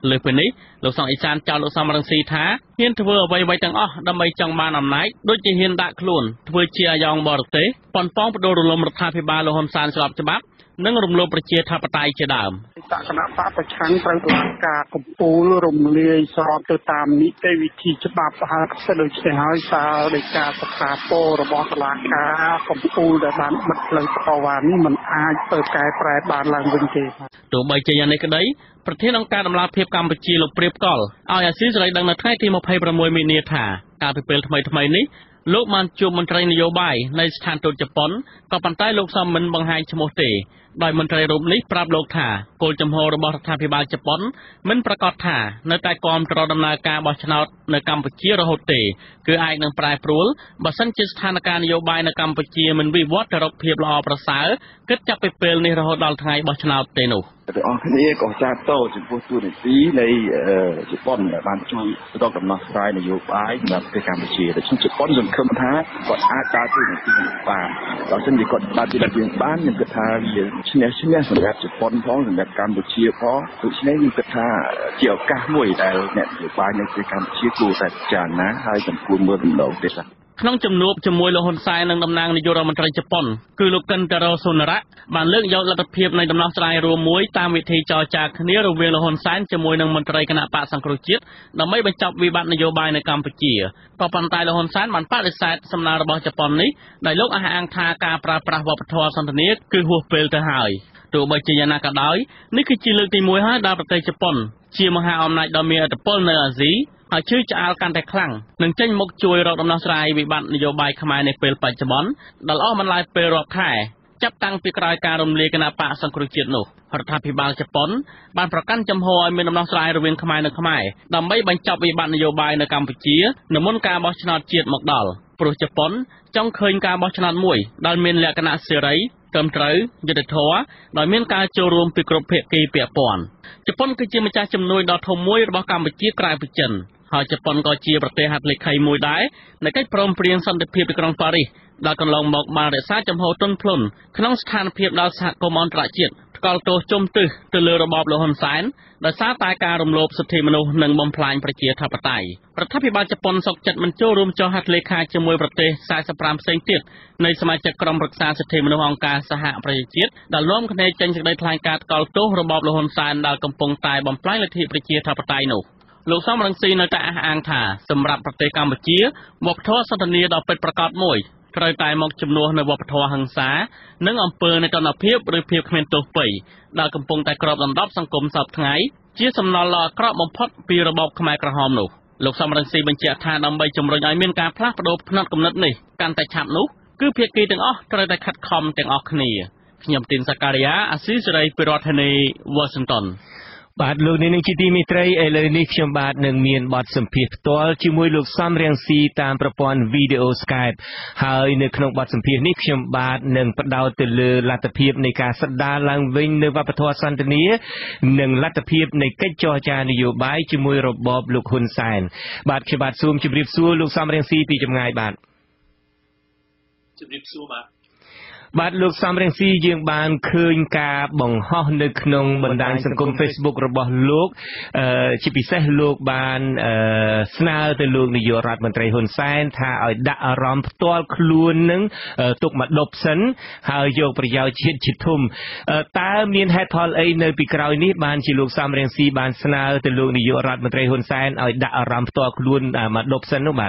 លើពីនេះលោកសង្ឃអេសានចោទលោកសំរងស៊ីថាហ៊ានធ្វើអ្វីៗទាំងអស់ដើម្បីចង់បានអំណាចដូចជាហ៊ានដាក់ខ្លួនធ្វើជាអាយ៉ងបរទេសប៉ុនប៉ងបដូររលំរដ្ឋាភិបាលលោកហ៊ុនសែនស្របច្បាប់និងរំលោភប្រជាធិបតេយ្យជាដើមតគណៈបកប្រឆាំងត្រូវបានការកំពូលរំលាយស្របទៅតាមនីតិវិធីច្បាប់ហើយក៏ដូច្នេះហើយសារនៃការស្ថាពររបស់តុលាការកំពូលដែលបានបិទផ្លូវតវ៉ានេះมันអាចទៅកែប្រែបានឡើងវិញទេទោះបីជាយ៉ាងនេះក្តីប្រធានអង្គការដំឡាភិបកម្ពុជាលោកព្រាបកុលឲ្យអាស៊ីសេរីដឹងនៅថ្ងៃទីម្ភៃប្រាំមួយមីនាថាកាលពីពេលថ្មីថ្មីនេះលោកបានជួបមន្ត្រីនយោបាយនៃស្ថានទូតជប៉ុនក៏ប៉ុន្តែលោកសំមិនបង្ហាញឈ្មោះទេដោយមន្ត្រីរូបនេះប្រាប់លោកថាគោលចំហរបស់រដ្ឋាភិបាលជប៉ុនមិនប្រកាសថានៅតែគាំទ្រដំណើរការបោះឆ្នោតនៅកម្ពុជារហូតទេគឺអាចនឹងប្រែប្រួលបើសិនជាស្ថានភាពនយោបាយនៅកម្ពុជាមិនវិវត្តទៅរកភាពល្អប្រសើរគិតចាប់ពីពេលនេះរហូតដល់ថ្ងៃបោះឆ្នោតទេនោះទាំងអស់គ្នាក៏សាទរចំពោះទូនីតិនៃជប៉ុនដែលបានជួយផ្ដល់ដំណោះស្រាយនយោបាយដល់ប្រទេសកម្ពុជាដូច្នេះជប៉ុនសង្ឃឹមថាគាត់អាចដើរតួនាទីនេះបានបើមិនជាគាត់ដើរតួនាទីបានខ្ញុំគិតថាវាឈ្នះឈ្នះសម្រាប់ជប៉ុនផងសម្រាប់កម្ពុជាផងដូច្នេះខ្ញុំគិតថាជាឱកាសមួយដែលអ្នកនយោបាយនៅប្រទេសកម្ពុជាគួរតែពិចារណាហើយចំពោះមើលដំណោទៀតក្នុងជំនួបជាមួយលោកហ៊ុនសែននិងតំណាងនាយករដ្ឋមន្ត្រីជប៉ុនគឺលោកកិនតារ៉ូសូណារ៉ាបានលើកយកលទ្ធភាពនៃដំណោះស្រាយរួមមួយតាមវិធីចរចាគ្នារវាងលោកហ៊ុនសែនជាមួយនឹងមន្ត្រីគណៈបកសង្គ្រោះជាតិដើម្បីបញ្ចប់វិបត្តិនយោបាយនៅកម្ពុជាក៏ប៉ុន្តែលោកហ៊ុនសែនបានបដិសេធសំណើរបស់ជប៉ុននេះដោយលោកអះអាងថាការប្រើប្រាស់វប្បធម៌សន្តិនិកគឺហួសពេលទៅហើយទោះបីជាយ៉ាងណាក៏ដោយនេះគឺជាលើកទីមួយហើយដែលប្រទេសជប៉ុនជាមហាអំណាចដ៏មានឥទ្ធិពលនៅអាស៊ីហើយជឿឆ្អាលកាន់តែខ្លាំងនឹងចេញមុខជួយរកដំណោះស្រាយវិបត្តិនយោបាយខ្មែរនៅពេលបច្ចុប្បន្នដែលអស់បន្លាយពេលរាប់ខែចាប់តាំងពីក្រោយការរំលាយគណៈបកសង្គ្រោះជាតិនោះរដ្ឋាភិបាលជប៉ុនបានប្រកាន់ចំហឲ្យមានដំណោះស្រាយរវាងខ្មែរនិងខ្មែរដើម្បីបញ្ចប់វិបត្តិនយោបាយនៅកម្ពុជានៅមុនការបោះឆ្នោតជាតិមកដល់ព្រោះជប៉ុនចង់ឃើញការបោះឆ្នោតមួយដែលមានលក្ខណៈសេរីត្រឹមត្រូវយុត្តិធម៌ដោយមានការចូលរួមពីគ្រប់ភាគីពាក់ព័ន្ធជប៉ុនគឺជាម្ចាស់ជំនួយដ៏ធំមួយរបស់កម្ពុជាក្រៅពីចិនហើយជប៉ុនក៏ជាប្រទេសហត្ថលេខីមួយដែរនៃកិច្ចព្រមព្រៀងសន្តិភាពទីក្រុងប៉ារីសដែលកន្លងមកបានរក្សាចំហទន់ភ្លន់ក្នុងស្ថានភាពដល់សហគមន៍អន្តរជាតិថ្កោលទោសជំទឹះទៅលើរបបលោកហ៊ុនសែនដោយសារតែការរំលោភសិទ្ធិមនុស្សនិងបំផ្លាញប្រជាធិបតេយ្យរដ្ឋាភិបាលជប៉ុនសុកចិត្តមិនចូលរួមចុះហត្ថលេខាជាមួយប្រទេសខ្សែសិបប្រាំផ្សេងទៀតនៃសមាជិកក្រុមប្រឹក្សាសិទ្ធិមនុស្សអង្គការសហប្រជាជាតិដែលនាំគ្នាចេញសេចក្តីថ្លែងការណ៍ថ្កោលទោសរបបលោកហ៊ុនសែនដែលកំពុងតែបំផ្លាញលទ្ធិប្រជាធិបតេយ្យនោះលោកសំរងស៊ីនៅតែអះអាងថាសម្រាប់ប្រទេសកម្ពុជាវប្បធម៌សន្តិនិកដ៏ពិតប្រាកដមួយត្រូវតែមកជំនួសនៅវប្បធម៌ហិង្សានិងអំពើនៃទណ្ឌភាពឬភាពគ្មានទោសពៃដែលកំពុងតែគ្របដណ្ដប់សង្គមសពថ្ងៃជាសំណល់ដ៏អាក្រក់បំផុតពីរបបខ្មែរក្រហមនោះលោកសំរងស៊ីបញ្ជាក់ថាដើម្បីជំរុញឲ្យមានការផ្លាស់ប្តូរផ្នត់គំនិតនេះកាន់តែឆាប់នោះគឺភាគីទាំងអស់ត្រូវតែខិតខំទាំងអស់គ្នាខ្ញុំទីនសាការីយ៉ាអាស៊ីសេរីពីរដ្ឋធានី Washington បាទលោកនាងជាទីមេត្រីឥឡូវនេះខ្ញុំបាទនឹងមានបទសម្ភាសន៍ផ្ទាល់ជាមួយលោកសំរៀងស៊ីតាមប្រព័ន្ធវីដេអូ Skype ហើយនៅក្នុងបទសម្ភាសន៍នេះខ្ញុំបាទនឹងផ្ដោតទៅលើលទ្ធភាពនៃការស្ដារឡើងវិញនៅវប្បធម៌សន្តិនិកនិងលទ្ធភាពនៃកិច្ចចរចានយោបាយជាមួយរបបលោកហ៊ុនសែនបាទខ្ញុំបាទសូមជម្រាបសួរលោកសំរៀងស៊ីពីចម្ងាយបាទជម្រាបសួរបាទបាទលោកសំរៀងស៊ីយើងបានឃើញការបង្ហោះនៅក្នុងបណ្ដាញសង្គម Facebook របស់លោកអឺជាពិសេសលោកបានអឺស្នើទៅលោកនាយករដ្ឋមន្ត្រីហ៊ុនសែនថាឲ្យដាក់អារម្មណ៍ផ្ទាល់ខ្លួននឹងទុកមកដប់សិនហើយយកប្រយោជន៍ជាតិជាធំតើមានហេតុផលអីនៅពីក្រោយនេះបានជាលោកសំរៀងស៊ីបានស្នើទៅលោកនាយករដ្ឋមន្ត្រីហ៊ុនសែនឲ្យដាក់អារម្មណ៍ផ្ទាល់ខ្លួនមកដប់សិននោះបាទ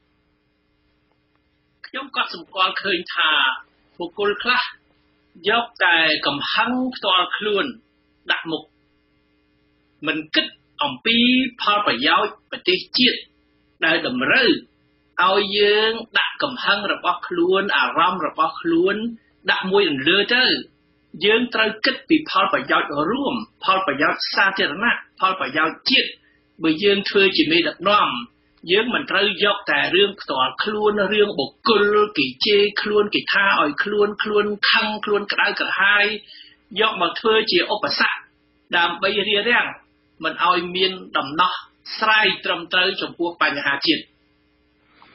ខ្ញុំក៏សម្គាល់ឃើញថាបុគ្គលខ្លះយកតែកំហឹងផ្ទាល់ខ្លួនដាក់មុខមិនគិតអំពីផលប្រយោជន៍ប្រទេសជាតិដែលតម្រូវឲ្យយើងដាក់កំហឹងរបស់ខ្លួនអារម្មណ៍របស់ខ្លួនដាក់មួយរំលើទៅយើងត្រូវគិតពីផលប្រយោជន៍រួមផលប្រយោជន៍សាធារណៈផលប្រយោជន៍ជាតិបើយើងធ្វើជាមេដឹកនាំយើងមិនត្រូវយកតែរឿងផ្ទាល់ខ្លួនរឿងបុគ្គលគេជេរខ្លួនគេថាឲ្យខ្លួនខ្លួនខឹងខ្លួនក្តៅក្រហាយយកមកធ្វើជាឧបសគ្គដើម្បីរារាំងមិនឲ្យមានដំណោះស្រាយត្រឹមត្រូវចំពោះបញ្ហាជាតិ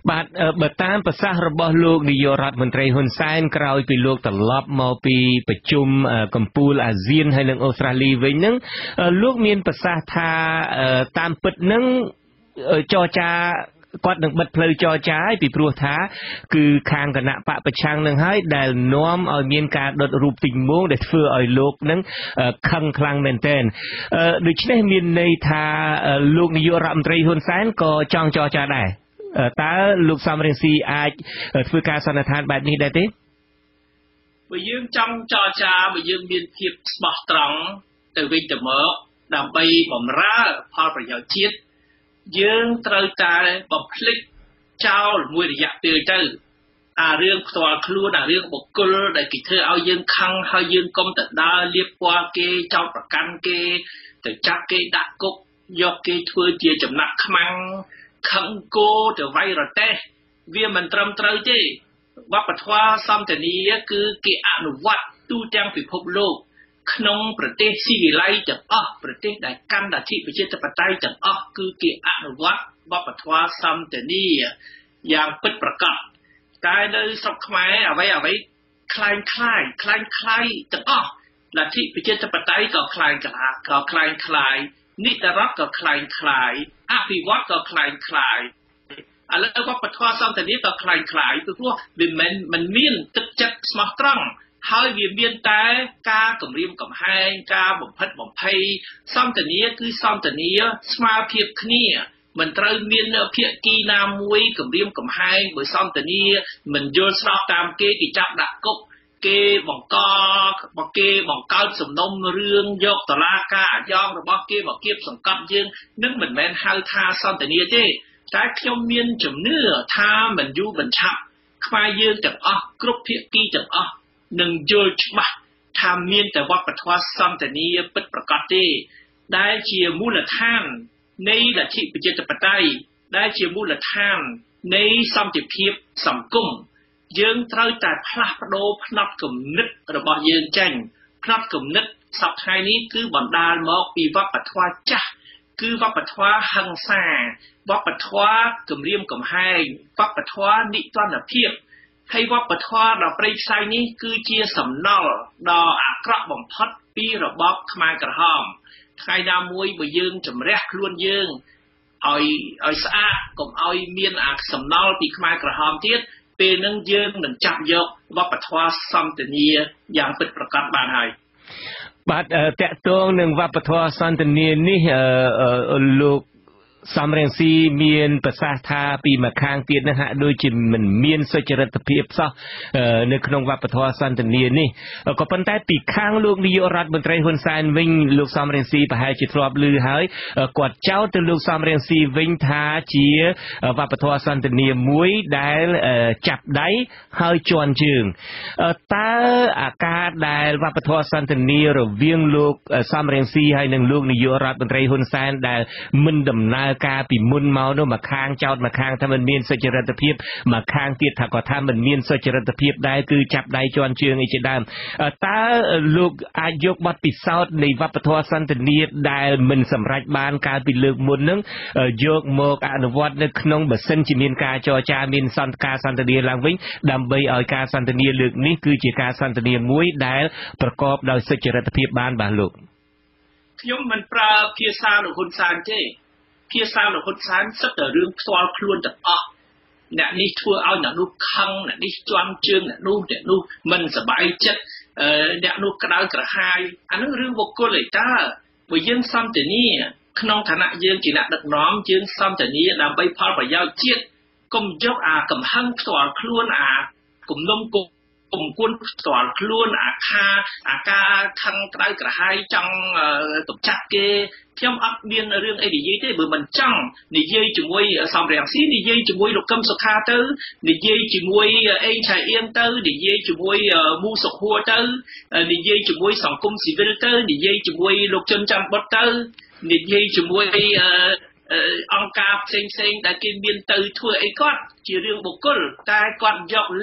បាទបើតាមប្រសាសន៍របស់លោកនាយករដ្ឋមន្ត្រីហ៊ុនសែនក្រោយពីលោកត្រឡប់មកពីប្រជុំកំពូលអាស៊ានហើយនឹងអូស្ត្រាលីវិញហ្នឹងលោកមានប្រសាសន៍ថាតាមពិតហ្នឹងចរចាគាត់នឹងបិទផ្លូវចរចាឲ្យពីព្រោះថាគឺខាងគណៈបកប្រឆាំងនឹងហើយដែលនាំឲ្យមានការដុតរូបទីងងដែលធ្វើឲ្យលោកនឹងខឹងខ្លាំងមែនទែនដូច្នេះមានន័យថាលោកនាយករដ្ឋមន្ត្រីហ៊ុនសែនក៏ចង់ចរចាដែរតើលោកសំរងស៊ីអាចធ្វើការសន្និដ្ឋានបែបនេះដែរទេបើយើងចង់ចរចាបើយើងមានភាពស្មោះត្រង់ទៅវិញទៅមកដើម្បីបម្រើផលប្រយោជន៍ជាតិយើងត្រូវតែបំភ្លេចចោលមួយរយៈពេលទៅអារឿងផ្ទាល់ខ្លួនអារឿងបុគ្គលដែលគេធ្វើឲ្យយើងខឹងហើយយើងកុំទៅដើរលៀបពណ៌គេចោទប្រកាន់គេទៅចាប់គេដាក់គុកយកគេធ្វើជាចំណាក់ខ្មាំងខឹងគោទៅវាយរទេះវាមិនត្រឹមត្រូវទេវប្បធម៌សន្តានាគឺគេអនុវត្តទូទាំងពិភពលោកក្នុងប្រទេសស៊ីវិល័យទាំងអស់ប្រទេសដែលកាន់លទ្ធិប្រជាធិបតេយ្យទាំងអស់គឺគេអនុវត្តវប្បធម៌សន្តានាយ៉ាងពិតប្រាកដតែនៅស្រុកខ្មែរអ្វីអ្វីคล้ายคล้ายคล้ายคล้ายទាំងអស់លទ្ធិប្រជាធិបតេយ្យក៏คล้ายคล้ายក៏คล้ายคล้ายនីតិរដ្ឋក៏คล้ายคล้ายអភិវឌ្ឍក៏คล้ายคล้ายឥឡូវវប្បធម៌សន្តានាក៏คล้ายคล้ายព្រោះវាមិនមិនមានទឹកចិត្តស្មោះត្រង់ហើយវាមានតែការគម្រាមកំហែងការបំផិតបំភ័យសន្តានាគឺសន្តានាស្មើភាពគ្នាមិនត្រូវមានភាគីណាមួយគម្រាមកំហែងបើសន្តានាមិនយល់ស្របតាមគេគេចាប់ដាក់គុកគេបង្កបគេបង្កើតសំណុំរឿងយកតឡាការអាយ៉ងរបស់គេមកគៀបសង្កត់យើងនឹងមិនមែនហៅថាសន្តានាទេតែខ្ញុំមានជំនឿថាមិនយូរបញ្ឆាប់ខ្មែរយើងទាំងអស់គ្រប់ភាគីទាំងអស់នឹងយល់ច្បាស់ថាមានតែវប្បធម៌សន្តានាពិតប្រាកដទេដែលជាមូលដ្ឋាននៃលទ្ធិប្រជាធិបតេយ្យដែលជាមូលដ្ឋាននៃសន្តិភាពសង្គមយើងត្រូវតែផ្លាស់ប្ដូរផ្នត់គំនិតរបស់យើងចេញផ្នត់គំនិតសប្តាហ៍ថ្ងៃនេះគឺបណ្ដាលមកពីវប្បធម៌ចាស់គឺវប្បធម៌ហិង្សាវប្បធម៌គម្រាមកំហែងវប្បធម៌និទានភាពហើយវប្បធម៌ដ៏ព្រៃផ្សៃនេះគឺជាសំណល់ដ៏អាក្រក់បំផុតពីរបបខ្មែរក្រហមថ្ងៃណាមួយបើយើងជំរះខ្លួនយើងឲ្យឲ្យស្អាតកុំឲ្យមានអាសំណល់ពីខ្មែរក្រហមទៀតពេលហ្នឹងយើងនឹងចាប់យកវប្បធម៌សន្តានាយ៉ាងពិតប្រាកដបានហើយបាទតកតងនឹងវប្បធម៌សន្តានានេះលោកសំរងស៊ីមានប្រសាសន៍ថាពីម្ខាងទៀតនឹងហាក់ដូចជាមិនមានសុចរិតភាពសោះនៅក្នុងវប្បធម៌សន្តានានេះក៏ប៉ុន្តែពីខាងលោកនាយករដ្ឋមន្ត្រីហ៊ុនសែនវិញលោកសំរងស៊ីប្រហែលជាធ្លាប់ឮហើយគាត់ចោទទៅលោកសំរងស៊ីវិញថាជាវប្បធម៌សន្តានាមួយដែលចាប់ដៃហើយជន់ជើងតើអាការដែលវប្បធម៌សន្តានារវាងលោកសំរងស៊ីហើយនិងលោកនាយករដ្ឋមន្ត្រីហ៊ុនសែនដែលមិនដំណើរការពីមុនមកនោះមកខាងចោតមកខាងថាមិនមានសុចរិតភាពមកខាងទៀតថាគាត់ថាមិនមានសុចរិតភាពដែរគឺចាប់ដៃជន់ជើងអីជាដើមតើលោកអាចយកបទពិសោធន៍នៃវប្បធម៌សន្តានាដែលមិនសម្រេចបានកាលពីលើកមុននឹងយកមកអនុវត្តនៅក្នុងបើសិនជាមានការចរចាមានសន្តិការសន្តានាឡើងវិញដើម្បីឲ្យការសន្តានាលើកនេះគឺជាការសន្តានាមួយដែលប្រកបដោយសុចរិតភាពបានបាទលោកខ្ញុំមិនប្រើភាសាលោកហ៊ុនសែនទេភាសាលោកហ៊ុនសែនសិតតែរឿងផ្ទាល់ខ្លួនទាំងអស់អ្នកនេះធ្វើឲ្យអ្នកនោះខឹងអ្នកនេះជន់ជើងអ្នកនោះអ្នកនោះមិនសប្បាយចិត្តអ្នកនោះក្តៅក្រហាយអានោះរឿងបុគ្គលឯតើបើយើងសន្តានាក្នុងឋានៈយើងជាអ្នកដឹកនាំយើងសន្តានាដើម្បីផលប្រយោជន៍ជាតិកុំយកអាកំហឹងផ្ទាល់ខ្លួនអាគំនុំគុំគុំគួនផ្ទាល់ខ្លួនអាខាអាការខឹងក្តៅក្រហាយចង់កម្ចាត់គេខ្ញុំអត់មានរឿងអីនិយាយទេបើមិនចង់និយាយជាមួយសំរងស៊ីនិយាយជាមួយលោកកឹមសុខាទៅនិយាយជាមួយអេងឆៃអៀងទៅនិយាយជាមួយមូសុខហួរទៅនិយាយជាមួយសង្គមស៊ីវិលទៅនិយាយជាមួយលោកជុនច័ន្ទបុតទៅនិយាយជាមួយអង្គការផ្សេងផ្សេងដែលគេមានទៅធ្វើអីគាត់ជារឿងបុគ្គលតែគាត់យកលេស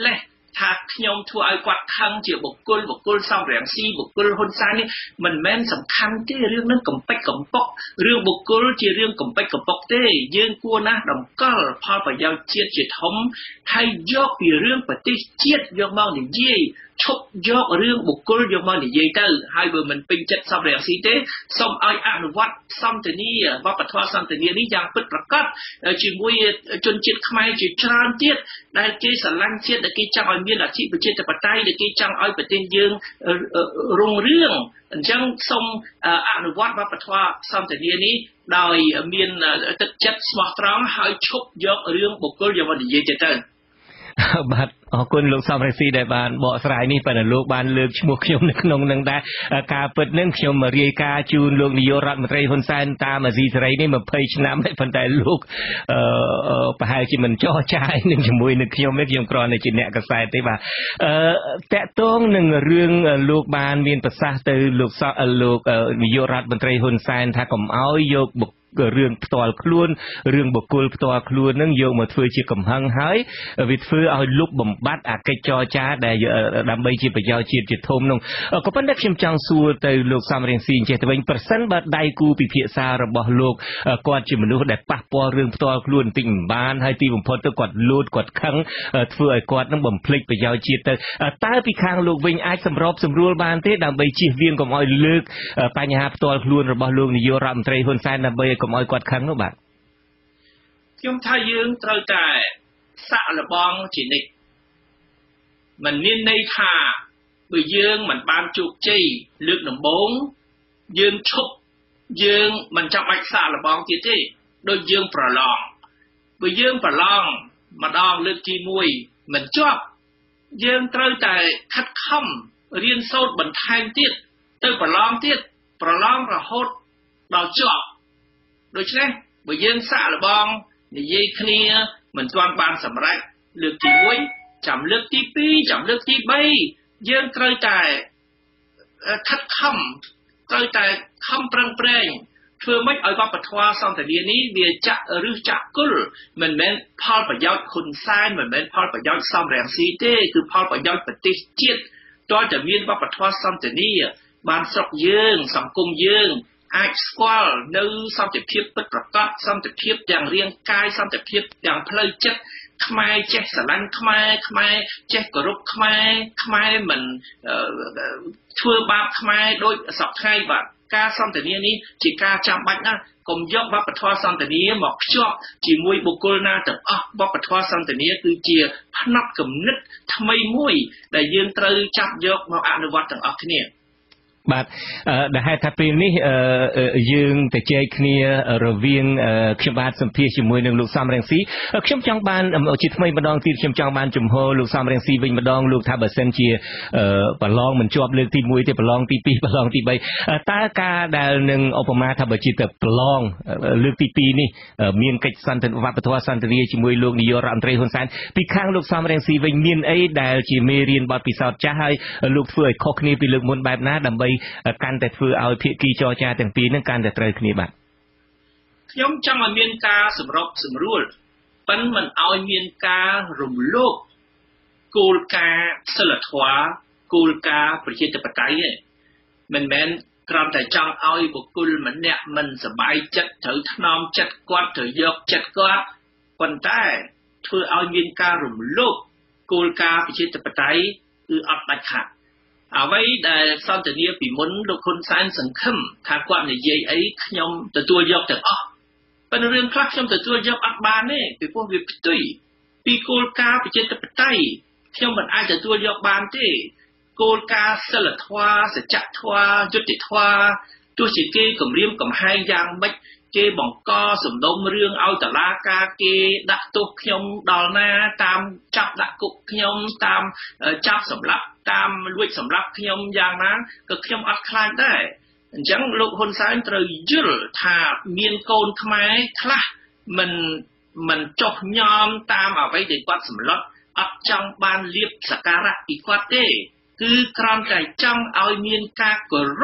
ថាខ្ញុំធ្វើឲ្យគាត់ខឹងជាបុគ្គលបុគ្គលសំរងស៊ីបុគ្គលហ៊ុនសែននេះមិនមែនសំខាន់ទេរឿងនឹងកំពេចកំប៉ុករឿងបុគ្គលជារឿងកំពេចកំប៉ុកទេយើងគួរណាស់តម្កល់ផលប្រយោជន៍ជាតិជាធំហើយយកពីរឿងប្រទេសជាតិយកមកនិយាយឈប់យករឿងបុគ្គលយកមកនិយាយទៅហើយបើមិនពេញចិត្តសំរងស៊ីទេសូមឲ្យអនុវត្តសន្តានាវប្បធម៌សន្តានានេះយ៉ាងពិតប្រាកដជាមួយជនជាតិខ្មែរជាច្រើនទៀតដែលគេស្រឡាញ់ជាតិដែលគេចង់ឲ្យមានអធិបតេយ្យបតេយ្យដែលគេចង់ឲ្យប្រទេសយើងរុងរឿងអញ្ចឹងសូមអនុវត្តវប្បធម៌សន្តានានេះដោយមានទឹកចិត្តស្មោះត្រង់ហើយឈប់យករឿងបុគ្គលយកមកនិយាយទៅបាទអរគុណលោកសំរងស៊ីដែលបានបកស្រាយនេះប៉ុន្តែលោកបានលើកឈ្មោះខ្ញុំនៅក្នុងនឹងដែរការពិតនឹងខ្ញុំរាយការណ៍ជូនលោកនាយករដ្ឋមន្ត្រីហ៊ុនសែនតាមអាស៊ីសេរីនេះยี่สิบឆ្នាំហើយប៉ុន្តែលោកអឺប្រហែលជាមិនចោះចាយនឹងជាមួយនឹងខ្ញុំទេខ្ញុំគ្រាន់តែជាអ្នកកសែតទេបាទអឺតកតងនឹងរឿងលោកបានមានប្រសាសន៍ទៅលោកលោកនាយករដ្ឋមន្ត្រីហ៊ុនសែនថាកុំអោយយកបុគ្គរឿងផ្ទាល់ខ្លួនរឿងបុគ្គលផ្ទាល់ខ្លួននឹងយកមកធ្វើជាកំហឹងហើយវាធ្វើឲ្យលុបបំបត្តិអាកិច្ចចរចាដែលដើម្បីជាប្រយោជន៍ជាតិជាធំនោះក៏ប៉ុន្តែខ្ញុំចង់សួរទៅលោកសំរងស៊ីចេះទៅវិញប្រសិនបើដៃគូពិភាក្សារបស់លោកគាត់ជាមនុស្សដែលប៉ះពាល់រឿងផ្ទាល់ខ្លួនបន្តិចមិនបានហើយទីបំផុតទៅគាត់លូតគាត់ខឹងធ្វើឲ្យគាត់នឹងបំភ្លេចប្រយោជន៍ជាតិទៅតើពីខាងលោកវិញអាចសម្របសម្រួលបានទេដើម្បីជៀសវាងកុំឲ្យលើកបញ្ហាផ្ទាល់ខ្លួនរបស់លោកនាយករដ្ឋមន្ត្រីហ៊ុនសែនដើម្បីកុំឲ្យគាត់ខឹងនោះបាទខ្ញុំថាយើងត្រូវតែសាក់លបងជានិច្ចមិនមានន័យថាបើយើងមិនបានជោគជ័យលើកដំបូងយើងឈប់យើងមិនចាំបាច់សាក់លបងទៀតទេដូចយើងប្រឡងបើយើងប្រឡងម្ដងលើកទីមួយមិនជាប់យើងត្រូវតែខិតខំរៀនសូត្របន្ថែមទៀតទៅប្រឡងទៀតប្រឡងរហូតដល់ជាប់ដូច្នេះបើយើងសាក់លបងនិយាយគ្នាមិនទាន់បានសម្រេចលើកទីមួយចាំលើកទីពីរចាំលើកទីបីយើងត្រូវតែខិតខំត្រូវតែខំប្រឹងប្រែងធ្វើម៉េចឲ្យវប្បធម៌សន្តានានេះវាចាក់ឬចាក់គុលមិនមែនផលប្រយោជន៍ហ៊ុនសែនមិនមែនផលប្រយោជន៍សំរងស៊ីទេគឺផលប្រយោជន៍ប្រទេសជាតិតើតែមានវប្បធម៌សន្តានាបានស្រុកយើងសង្គមយើងអាចស្គាល់នៅសន្តិភាពពិតប្រាកដសន្តិភាពទាំងរាងកាយសន្តិភាពទាំងផ្លូវចិត្តខ្មែរចេះស្រឡាញ់ខ្មែរខ្មែរចេះគោរពខ្មែរខ្មែរមិនធ្វើបាបខ្មែរដោយសពថ្ងៃបាទការសន្តានានេះជាការចាំបាច់ណាស់កុំយកវប្បធម៌សន្តានាមកភ្ជាប់ជាមួយបុគ្គលណាទាំងអស់វប្បធម៌សន្តានាគឺជាផ្នែកគំនិតថ្មីមួយដែលយើងត្រូវចាប់យកមកអនុវត្តទាំងអស់គ្នាបាទដែលហេតុថាពេលនេះយើងទៅជែកគ្នារវាងខ្ញុំបាទសម្ភាសជាមួយនឹងលោកសំរងស៊ីខ្ញុំចង់បានជាថ្មីម្ដងទៀតខ្ញុំចង់បានជំហរលោកសំរងស៊ីវិញម្ដងលោកថាបើសិនជាប្រឡងមិនជាប់លើកទីមួយទេប្រឡងទីពីរប្រឡងទីបីតើការដែលនឹងឧបមាថាបើជាទៅប្រឡងលើកទីពីរនេះមានកិច្ចសន្តិវប្បធម៌សន្តិនិកជាមួយលោកនាយករដ្ឋមន្ត្រីហ៊ុនសែនពីខាងលោកសំរងស៊ីវិញមានអីដែលជាមេរៀនបទពិសោធន៍ចាស់ហើយលោកធ្វើឲ្យខុសគ្នាពីលើកមុនបែបណាដើម្បីកាន់តែធ្វើឲ្យភាគីចរចាទាំងពីរនឹងកាន់តែត្រូវគ្នាបាទខ្ញុំចង់ឲ្យមានការសម្របសម្រួលប៉ុន្តែមិនឲ្យមានការរំលោភគោលការណ៍សិលធម៌គោលការណ៍ប្រជាធិបតេយ្យទេមិនមែនគ្រាន់តែចង់ឲ្យបុគ្គលម្នាក់មិនសប្បាយចិត្តត្រូវថ្នមចិត្តគាត់ត្រូវយកចិត្តគាត់ប៉ុន្តែធ្វើឲ្យមានការរំលោភគោលការណ៍ប្រជាធិបតេយ្យគឺអត់ដាច់ខាតអ្វីដែលសន្តានាពីមុនលោកហ៊ុនសែនសង្ឃឹមថាគាត់និយាយអីខ្ញុំទទួលយកទាំងអស់ប៉ុន្តែរឿងខ្លះខ្ញុំទទួលយកអត់បានទេពីព្រោះវាផ្ទុយពីគោលការណ៍ប្រជាធិបតេយ្យខ្ញុំមិនអាចទទួលយកបានទេគោលការណ៍សិលធម៌សច្ចធម៌យុត្តិធម៌ទោះជាគេគម្រាមកំហែងយ៉ាងម៉េចគេបង្កសំណុំរឿងឲ្យតុលាការគេដាក់ទោសខ្ញុំដល់ណាតាមចាប់ដាក់គុកខ្ញុំតាមចាប់សម្លាប់តាមលួចសម្លាប់ខ្ញុំយ៉ាងណាក៏ខ្ញុំអត់ខ្លាចដែរអញ្ចឹងលោកហ៊ុនសែនត្រូវយល់ថាមានកូនខ្មែរខ្លះមិនមិនចុះញោមតាមអ្វីដែលគាត់សម្លុតអត់ចង់បានលៀបសក្ការៈពីគាត់ទេគឺគ្រាន់តែចង់ឲ្យមានការគោរព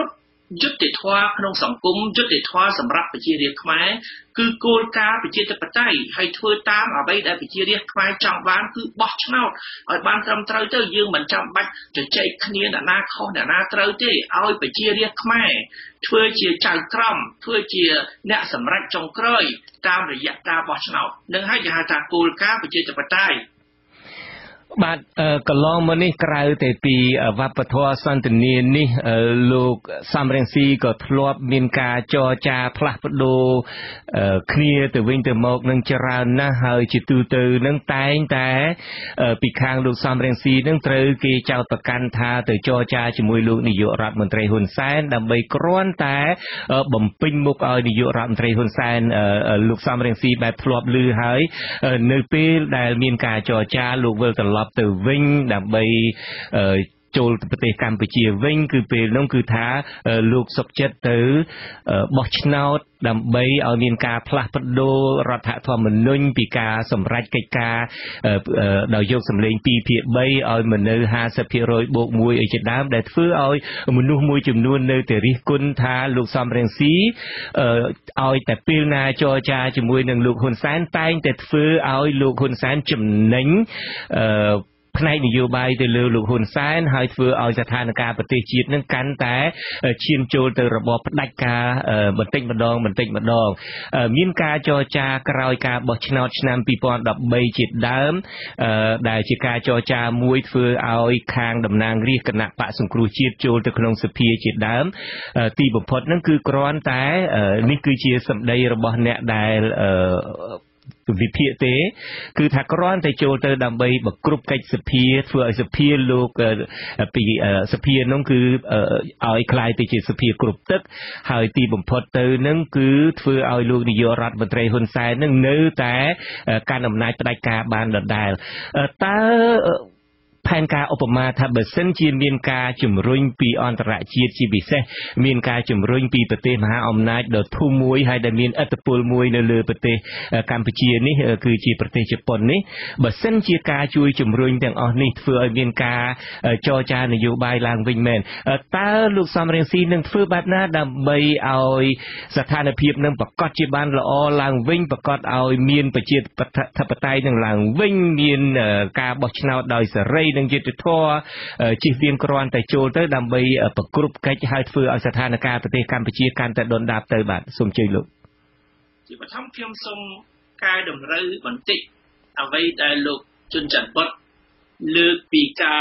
យុត្តិធម៌ក្នុងសង្គមយុត្តិធម៌សម្រាប់ប្រជារាស្ត្រខ្មែរគឺគោលការណ៍ប្រជាធិបតេយ្យហើយធ្វើតាមអ្វីដែលប្រជារាស្ត្រខ្មែរចង់បានគឺបោះឆ្នោតឲ្យបានត្រឹមត្រូវទៅយើងមិនចាំបាច់ជជែកគ្នាអ្នកណាខុសអ្នកណាត្រូវទេឲ្យប្រជារាស្ត្រខ្មែរធ្វើជាចៅក្រមធ្វើជាអ្នកសម្រេចចុងក្រោយតាមរយៈការបោះឆ្នោតនឹងហើយគេហៅថាគោលការណ៍ប្រជាធិបតេយ្យបាទកន្លងមកនេះក្រៅតែពីវប្បធម៌សន្តិនិកនេះលោកសំរងស៊ីក៏ធ្លាប់មានការចរចាផ្លាស់ប្ដូរគ្នាទៅវិញទៅមកនឹងច្រើនណាស់ហើយជាទូទៅនឹងតែងតែពីខាងលោកសំរងស៊ីនឹងត្រូវគេចោទប្រកាន់ថាទៅចរចាជាមួយលោកនាយករដ្ឋមន្ត្រីហ៊ុនសែនដើម្បីគ្រាន់តែបំពេញមុខឲ្យនាយករដ្ឋមន្ត្រីហ៊ុនសែនលោកសំរងស៊ីបែបធ្លាប់ឮហើយនៅពេលដែលមានការចរចាលោកវិលត្រឡប់ទៅវិញដើម្បីចូលប្រទេសកម្ពុជាវិញគឺពេលនោះគឺថាលោកសុកចិត្តទៅបោះឆ្នោតដើម្បីឲ្យមានការផ្លាស់ប្ដូររដ្ឋធម្មនុញ្ញពីការសម្រេចកិច្ចការដោយយកសម្លេងពីរភាគបីឲ្យមកនៅห้าสิบភាគរយបូកមួយអីជាដើមដែលធ្វើឲ្យមនុស្សមួយចំនួននៅតែរិះគន់ថាលោកសំរងស៊ីឲ្យតែពេលណាចរចាជាមួយនឹងលោកហ៊ុនសែនតែងតែធ្វើឲ្យលោកហ៊ុនសែនចំណេញអឺផ្នែកនយោបាយទៅលើលោកហ៊ុនសែនហើយធ្វើឲ្យស្ថានភាពប្រទេសជាតិនឹងកាន់តែឈានចូលទៅរបបផ្ដាច់ការបន្តិចម្ដងបន្តិចម្ដងមានការចរចាក្រោយការបោះឆ្នោតឆ្នាំពីរពាន់ដប់បីជាដើមដែលជាការចរចាមួយធ្វើឲ្យខាងតំណាងរាស្ត្រគណៈបកសង្គ្រោះជាតិចូលទៅក្នុងសភាជាដើមទីបំផុតនឹងគឺគ្រាន់តែនេះគឺជាសម្ដីរបស់អ្នកដែលវិភាគទេគឺថាគ្រាន់តែចូលទៅដើម្បីបគ្រប់កិច្ចសភាធ្វើឲ្យសភាលោកពីសភានោះគឺឲ្យคล้ายទៅជាសភាគ្រប់ទឹកហើយទីបំផុតទៅនឹងគឺធ្វើឲ្យលោកនាយករដ្ឋមន្ត្រីហ៊ុនសែននឹងនៅតែកាន់អំណាចផ្ដាច់ការបានដដែលតើផែនការឧបមាថាបើសិនជាមានការជំរុញពីអន្តរជាតិជាពិសេសមានការជំរុញពីប្រទេសមហាអំណាចដ៏ធំមួយហើយដែលមានឥទ្ធិពលមួយនៅលើប្រទេសកម្ពុជានេះគឺជាប្រទេសជប៉ុននេះបើសិនជាការជួយជំរុញទាំងអស់នេះធ្វើឲ្យមានការចរចានយោបាយឡើងវិញមែនតើលោកសំរងស៊ីនឹងធ្វើបែបណាដើម្បីឲ្យស្ថានភាពនឹងប្រកាសជាបានល្អឡើងវិញប្រកាសឲ្យមានប្រជាធិបតេយ្យនឹងឡើងវិញមានការបោះឆ្នោតដោយសេរីនឹងយុត្តិធម៌ជិះវៀងគ្រាន់តែចូលទៅដើម្បីប្រគ្រប់កិច្ចឲ្យធ្វើឲ្យស្ថានភាពប្រទេសកម្ពុជាកាន់តែដុនដាបទៅបាទសូមជឿលោកជាបឋមខ្ញុំសូមកែតម្រូវបន្តិចអ្វីដែលលោកជុនច័ន្ទបុត្រលើកពីការ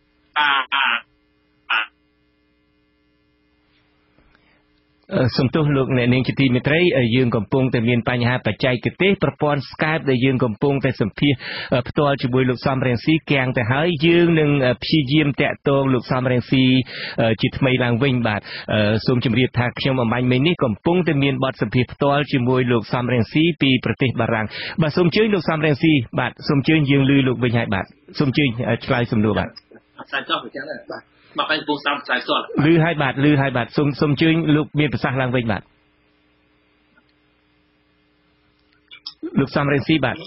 សំទោសលោកអ្នកនាងជាទីមេត្រីយើងកំពុងតែមានបញ្ហាបច្ចេកទេសប្រព័ន្ធ Skype ដែលយើងកំពុងតែសម្ភាសផ្ទាល់ជាមួយលោកសំរងស៊ីគាំងទៅហើយយើងនឹងព្យាយាមតាក់ទងលោកសំរងស៊ីជាថ្មីឡើងវិញបាទសូមជម្រាបថាខ្ញុំអំបញ្ញមិញនេះកំពុងតែមានបទសម្ភាសផ្ទាល់ជាមួយលោកសំរងស៊ីពីប្រទេសបារាំងបាទសូមអញ្ជើញលោកសំរងស៊ីបាទសូមអញ្ជើញយើងឮលោកវិញហើយបាទសូមអញ្ជើញឆ្លើយសំណួរបាទអត់ស្អាតចោះអញ្ចឹងបាទមកឲ្យពងតាមខ្សែស្ទាល់ឮហើយបាទឮហើយបាទសូមសូមអញ្ជើញលោកមានប្រសាសន៍ឡើងវិញបាទលោកសំរងស៊ីបាទ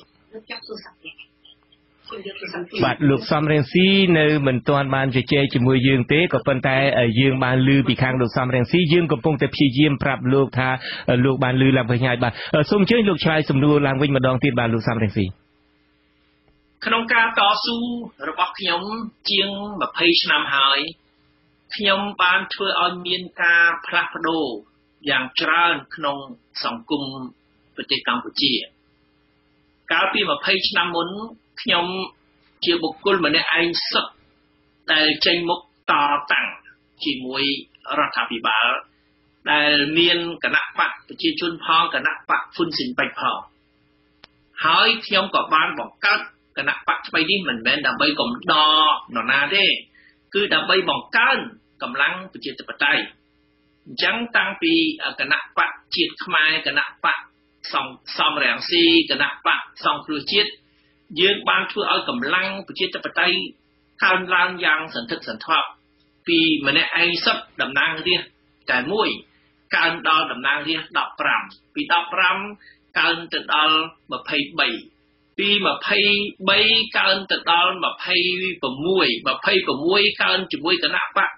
បាទលោកសំរងស៊ីនៅមិនទាន់បានជជែកជាមួយយើងទេក៏ប៉ុន្តែយើងបានឮពីខាងលោកសំរងស៊ីយើងកំពុងតែព្យាយាមប្រាប់លោកថាលោកបានឮឡើងវិញហើយបាទសូមអញ្ជើញលោកឆ្លើយសំណួរឡើងវិញម្ដងទៀតបាទលោកសំរងស៊ីក្នុងការតស៊ូរបស់ខ្ញុំជាងยี่สิบឆ្នាំហើយខ្ញុំបានធ្វើឲ្យមានការផ្លាស់ប្ដូរយ៉ាងច្រើនក្នុងសង្គមប្រទេសកម្ពុជាកាលពីยี่สิบឆ្នាំមុនខ្ញុំជាបុគ្គលម្នាក់ឯងសុទ្ធដែលចេញមុខតតាំងជាមួយរដ្ឋាភិបាលដែលមានគណៈបកប្រជាជនផងគណៈបកហ៊ុនស៊ិនប៉ិចផងហើយខ្ញុំក៏បានបង្កើតគណៈបកថ្មីនេះមិនមែនដើម្បីកំដរនរណាទេគឺដើម្បីបង្កើនកម្លាំងប្រជាធិបតេយ្យអញ្ចឹងតាំងពីគណៈបកជាតិខ្មែរគណៈបកសំសំរងស៊ីគណៈបកសង្គ្រោះជាតិយើងបានធ្វើឲ្យកម្លាំងប្រជាធិបតេយ្យកើនឡើងយ៉ាងសន្ធឹកសន្ធាប់ពីម្នាក់ឯងសុទ្ធតំណាងរាស្ត្រតែមួយកើនដល់តំណាងរាស្ត្រដប់ប្រាំពីដប់ប្រាំកើនទៅដល់ยี่สิบสามពីยี่สิบสามកើនទៅដល់ยี่สิบหก ยี่สิบหกកើនជាមួយគណៈបក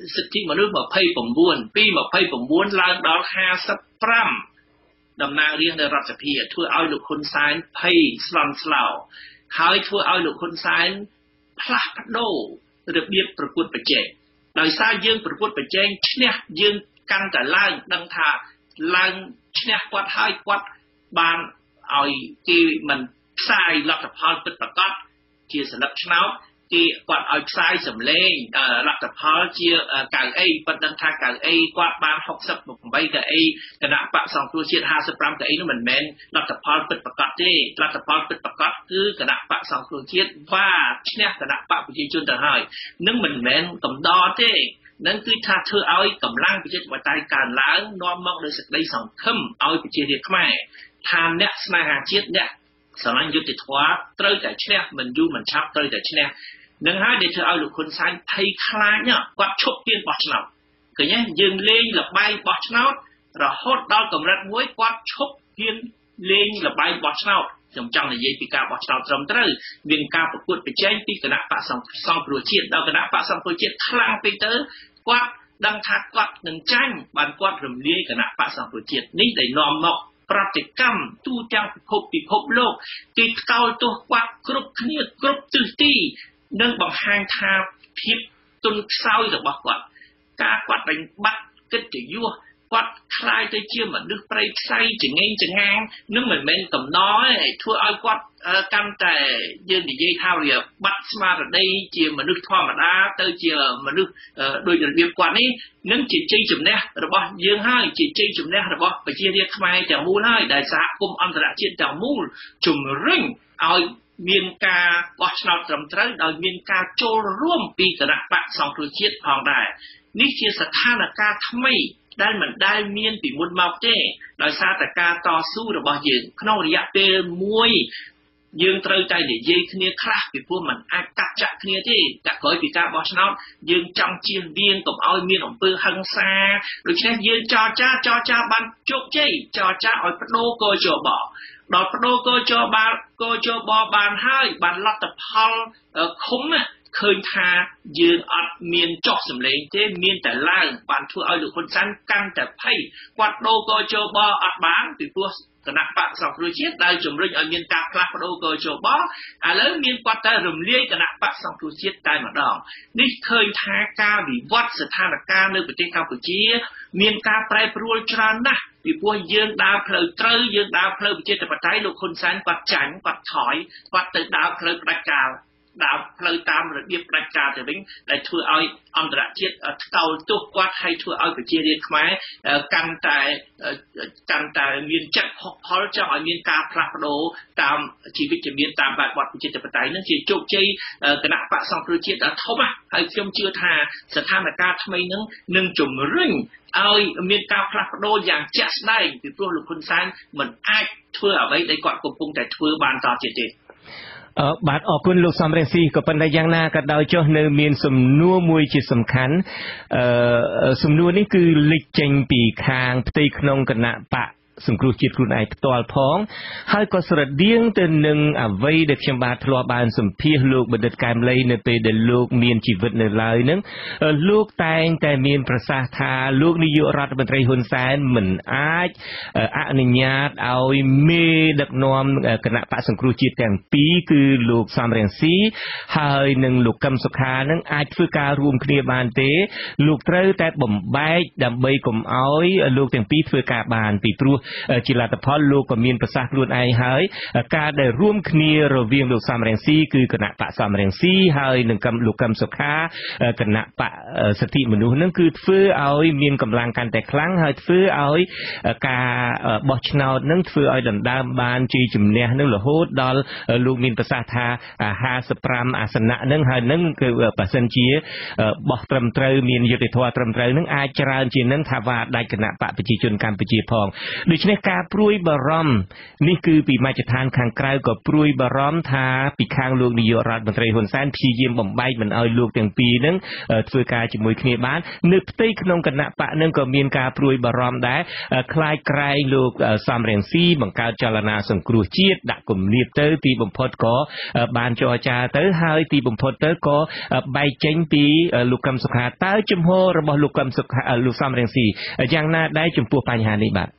សិទ្ធិមនុស្សยี่สิบเก้าពីยี่สิบเก้าឡើងដល់ห้าสิบห้าតំណាងរាស្ត្រនៅរដ្ឋសភាធ្វើឲ្យលោកហ៊ុនសែនភ័យស្លន់ស្លោហើយធ្វើឲ្យលោកហ៊ុនសែនផ្លាស់ប្ដូររបៀបប្រកួតប្រជែងដោយសារយើងប្រកួតប្រជែងឈ្នះយើងកាន់តែឡើងដឹងថាឡើងឈ្នះគាត់ហើយគាត់បានឲ្យគេមិនផ្សាយលទ្ធផលពិតប្រាកដជាសន្លឹកឆ្នោតគេគាត់ឲ្យផ្សាយសម្លេងលទ្ធផលជាកៅអីប៉ុន្តែថាកៅអីគាត់បានหกสิบแปดកៅអីគណៈបកសង្គ្រោះជាតិห้าสิบห้ากៅអីនោះមិនមែនលទ្ធផលពិតប្រាកដទេលទ្ធផលពិតប្រាកដគឺគណៈបកសង្គ្រោះជាតិបានឈ្នះគណៈបកប្រជាជនទៅហើយនឹងមិនមែនកំដរទេនឹងគឺថាធ្វើឲ្យកម្លាំងប្រជាធិបតេយ្យកើនឡើងនាំមកនូវសេចក្តីសង្ឃឹមឲ្យប្រជារាស្ត្រខ្មែរថាអ្នកស្នេហាជាតិអ្នកស្រឡាញ់យុត្តិធម៌ត្រូវតែឈ្នះមិនយូរមិនឆាប់ត្រូវតែឈ្នះនឹងហើយដែលធ្វើឲ្យលោកហ៊ុនសែនភ័យខ្លាចគាត់ឈប់ហ៊ានបោះឆ្នោតឃើញទេយើងលេងលបែងបោះឆ្នោតរហូតដល់កម្រិតមួយគាត់ឈប់ហ៊ានលេងលបែងបោះឆ្នោតខ្ញុំចង់និយាយពីការបោះឆ្នោតត្រឹមត្រូវមានការប្រកួតប្រជែងពីគណៈបកសង្គ្រោះជាតិដល់គណៈបកសង្គ្រោះជាតិខ្លាំងពេកទៅគាត់ដឹងថាគាត់នឹងចាញ់បានគាត់រំលាយគណៈបកសង្គ្រោះជាតិនេះដែលនាំមកប្រតិកម្មទូទាំងពិភពពិភពលោកគេថ្កោលទោសគាត់គ្រប់គ្នាគ្រប់ទិសទីនឹងបង្ហាញថាភាពទន់ខ្សោយរបស់គាត់ការគាត់បាញ់បាត់កិត្តិយសគាត់ខ្លាយទៅជាមនុស្សប្រៃខ្សៃចងេងចងាងនឹងមិនមែនកំណរទេធ្វើឲ្យគាត់កាន់តែយើងនិយាយថាវាបាត់ស្មារតីជាមនុស្សធម្មតាទៅជាមនុស្សដោយរបៀបគាត់នេះនឹងជាជ័យជំនះរបស់យើងហើយជាជ័យជំនះរបស់ប្រជារាស្ត្រខ្មែរទាំងមូលហើយដែលសហគមន៍អន្តរជាតិទាំងមូលជំរុញឲ្យមានការបោះឆ្នោតត្រឹមត្រូវដោយមានការចូលរួមពីគណៈបកសង្គ្រោះជាតិផងដែរនេះជាស្ថានភាពថ្មីដែលមិនដែលមានពីមុនមកទេដោយសារតែការតស៊ូរបស់យើងក្នុងរយៈពេលមួយយើងត្រូវតែនិយាយគ្នាខ្លះពីព្រោះมันអាចកាត់ចាក់គ្នាទេតែក្រោយពីការបោះឆ្នោតយើងចង់ជៀសវាងកុំឲ្យមានអំពើហិង្សាដូច្នេះយើងចរចាចរចាបានជោគជ័យចរចាឲ្យបដូរកោជបដល់បដូរកោជបកោជបបានហើយបានលទ្ធផលឃុំឃើញថាយើងអត់មានចោះសម្លេងទេមានតែឡើងបានធ្វើឲ្យលោកហ៊ុនសែនកាន់តែភ័យគាត់ដូរកោជបអត់បានពីព្រោះគណៈបកសង្គ្រោះជាតិដែលជំរុញឲ្យមានការផ្លាស់ប្ដូរកោជបឥឡូវមានគាត់តែរំលាយគណៈបកសង្គ្រោះជាតិតែម្ដងនេះឃើញថាការវិវត្តស្ថានភាពនៅប្រទេសកម្ពុជាមានការប្រែប្រួលច្រើនណាស់ពីព្រោះយើងដើរផ្លូវត្រូវយើងដើរផ្លូវប្រជាធិបតេយ្យលោកហ៊ុនសែនគាត់ចាញ់គាត់ថយគាត់ទៅដើរផ្លូវផ្ដាច់ការដើរផ្លូវតាមរបៀបផ្ដាច់ការទៅវិញដែលធ្វើឲ្យអន្តរជាតិថ្កោលទោសគាត់ហើយធ្វើឲ្យប្រជារាស្ត្រខ្មែរកាន់តែកាន់តែមានចិត្តហុកផលចង់ឲ្យមានការផ្លាស់ប្ដូរតាមជីវិតជំនាញតាមបែបបទប្រជាធិបតេយ្យនឹងជាជោគជ័យគណៈបកសង្គ្រោះជាតិដ៏ធំហើយខ្ញុំជឿថាស្ថានភាពថ្មីនឹងនឹងជំរុញឲ្យមានការផ្លាស់ប្ដូរយ៉ាងជាក់ស្ដែងពីព្រោះលោកហ៊ុនសែនមិនអាចធ្វើអ្វីដែលគាត់កំពុងតែធ្វើបានតទៀតទេអឺបាទអរគុណលោកសំរងស៊ីក៏ប៉ុន្តែយ៉ាងណាក៏ដោយចុះនៅមានសំណួរមួយជាសំខាន់អឺសំណួរនេះគឺលេចចេញពីខាងផ្ទៃក្នុងគណៈបកសង្គ្រោះជាតិខ្លួនឯងផ្ទាល់ផងហើយក៏ស្រដៀងទៅនឹងអ្វីដែលខ្ញុំបាទធ្លាប់បានសម្ភាសលោកបណ្ឌិតកែមលីនៅពេលដែលលោកមានជីវិតនៅឡើយនឹងលោកតែងតែមានប្រសាសន៍ថាលោកនាយករដ្ឋមន្ត្រីហ៊ុនសែនមិនអាចអនុញ្ញាតឲ្យមេដឹកនាំគណៈបកសង្គ្រោះជាតិទាំងពីរគឺលោកសំរងស៊ីហើយនិងលោកកឹមសុខានឹងអាចធ្វើការរួមគ្នាបានទេលោកត្រូវតែបំបែកដើម្បីកុំឲ្យលោកទាំងពីរធ្វើការបានពីព្រោះជាលទ្ធផលលោកក៏មានប្រសាសន៍ខ្លួនឯងហើយការដែលរួមគ្នារវាងលោកសំរងស៊ីគឺគណៈបកសំរងស៊ីហើយនឹងលោកកឹមសុខាគណៈបកសិទ្ធិមនុស្សនឹងគឺធ្វើឲ្យមានកម្លាំងកាន់តែខ្លាំងហើយធ្វើឲ្យការបោះឆ្នោតនឹងធ្វើឲ្យដណ្ដើមបានជ័យជំនះនឹងរហូតដល់លោកមានប្រសាសន៍ថាห้าสิบห้าអាសនៈនឹងហើយនឹងគឺបើសិនជាបោះត្រឹមត្រូវមានយុត្តិធម៌ត្រឹមត្រូវនឹងអាចច្រើនជាងនឹងថាវាដាច់គណៈបកប្រជាជនកម្ពុជាផងដូច្នេះការព្រួយបារម្ភនេះគឺពីមជ្ឈដ្ឋានខាងក្រៅក៏ព្រួយបារម្ភថាពីខាងលោកនាយករដ្ឋមន្ត្រីហ៊ុនសែនព្យាយាមបំបែកមិនឲ្យលោកទាំងពីរនឹងធ្វើការជាមួយគ្នាបាននៅផ្ទៃក្នុងគណៈបកនឹងក៏មានការព្រួយបារម្ភដែរខ្លាចក្រែងលោកសំរងស៊ីបង្កើតចលនាសង្គ្រោះជាតិដាក់គំនាបទៅទីបំផុតក៏បានចរចាទៅហើយទីបំផុតទៅក៏បែកចេញពីលោកកឹមសុខាតើជំហររបស់លោកកឹមសុខាលោកសំរងស៊ីយ៉ាងណាដែរចំពោះបញ្ហានេះបាទ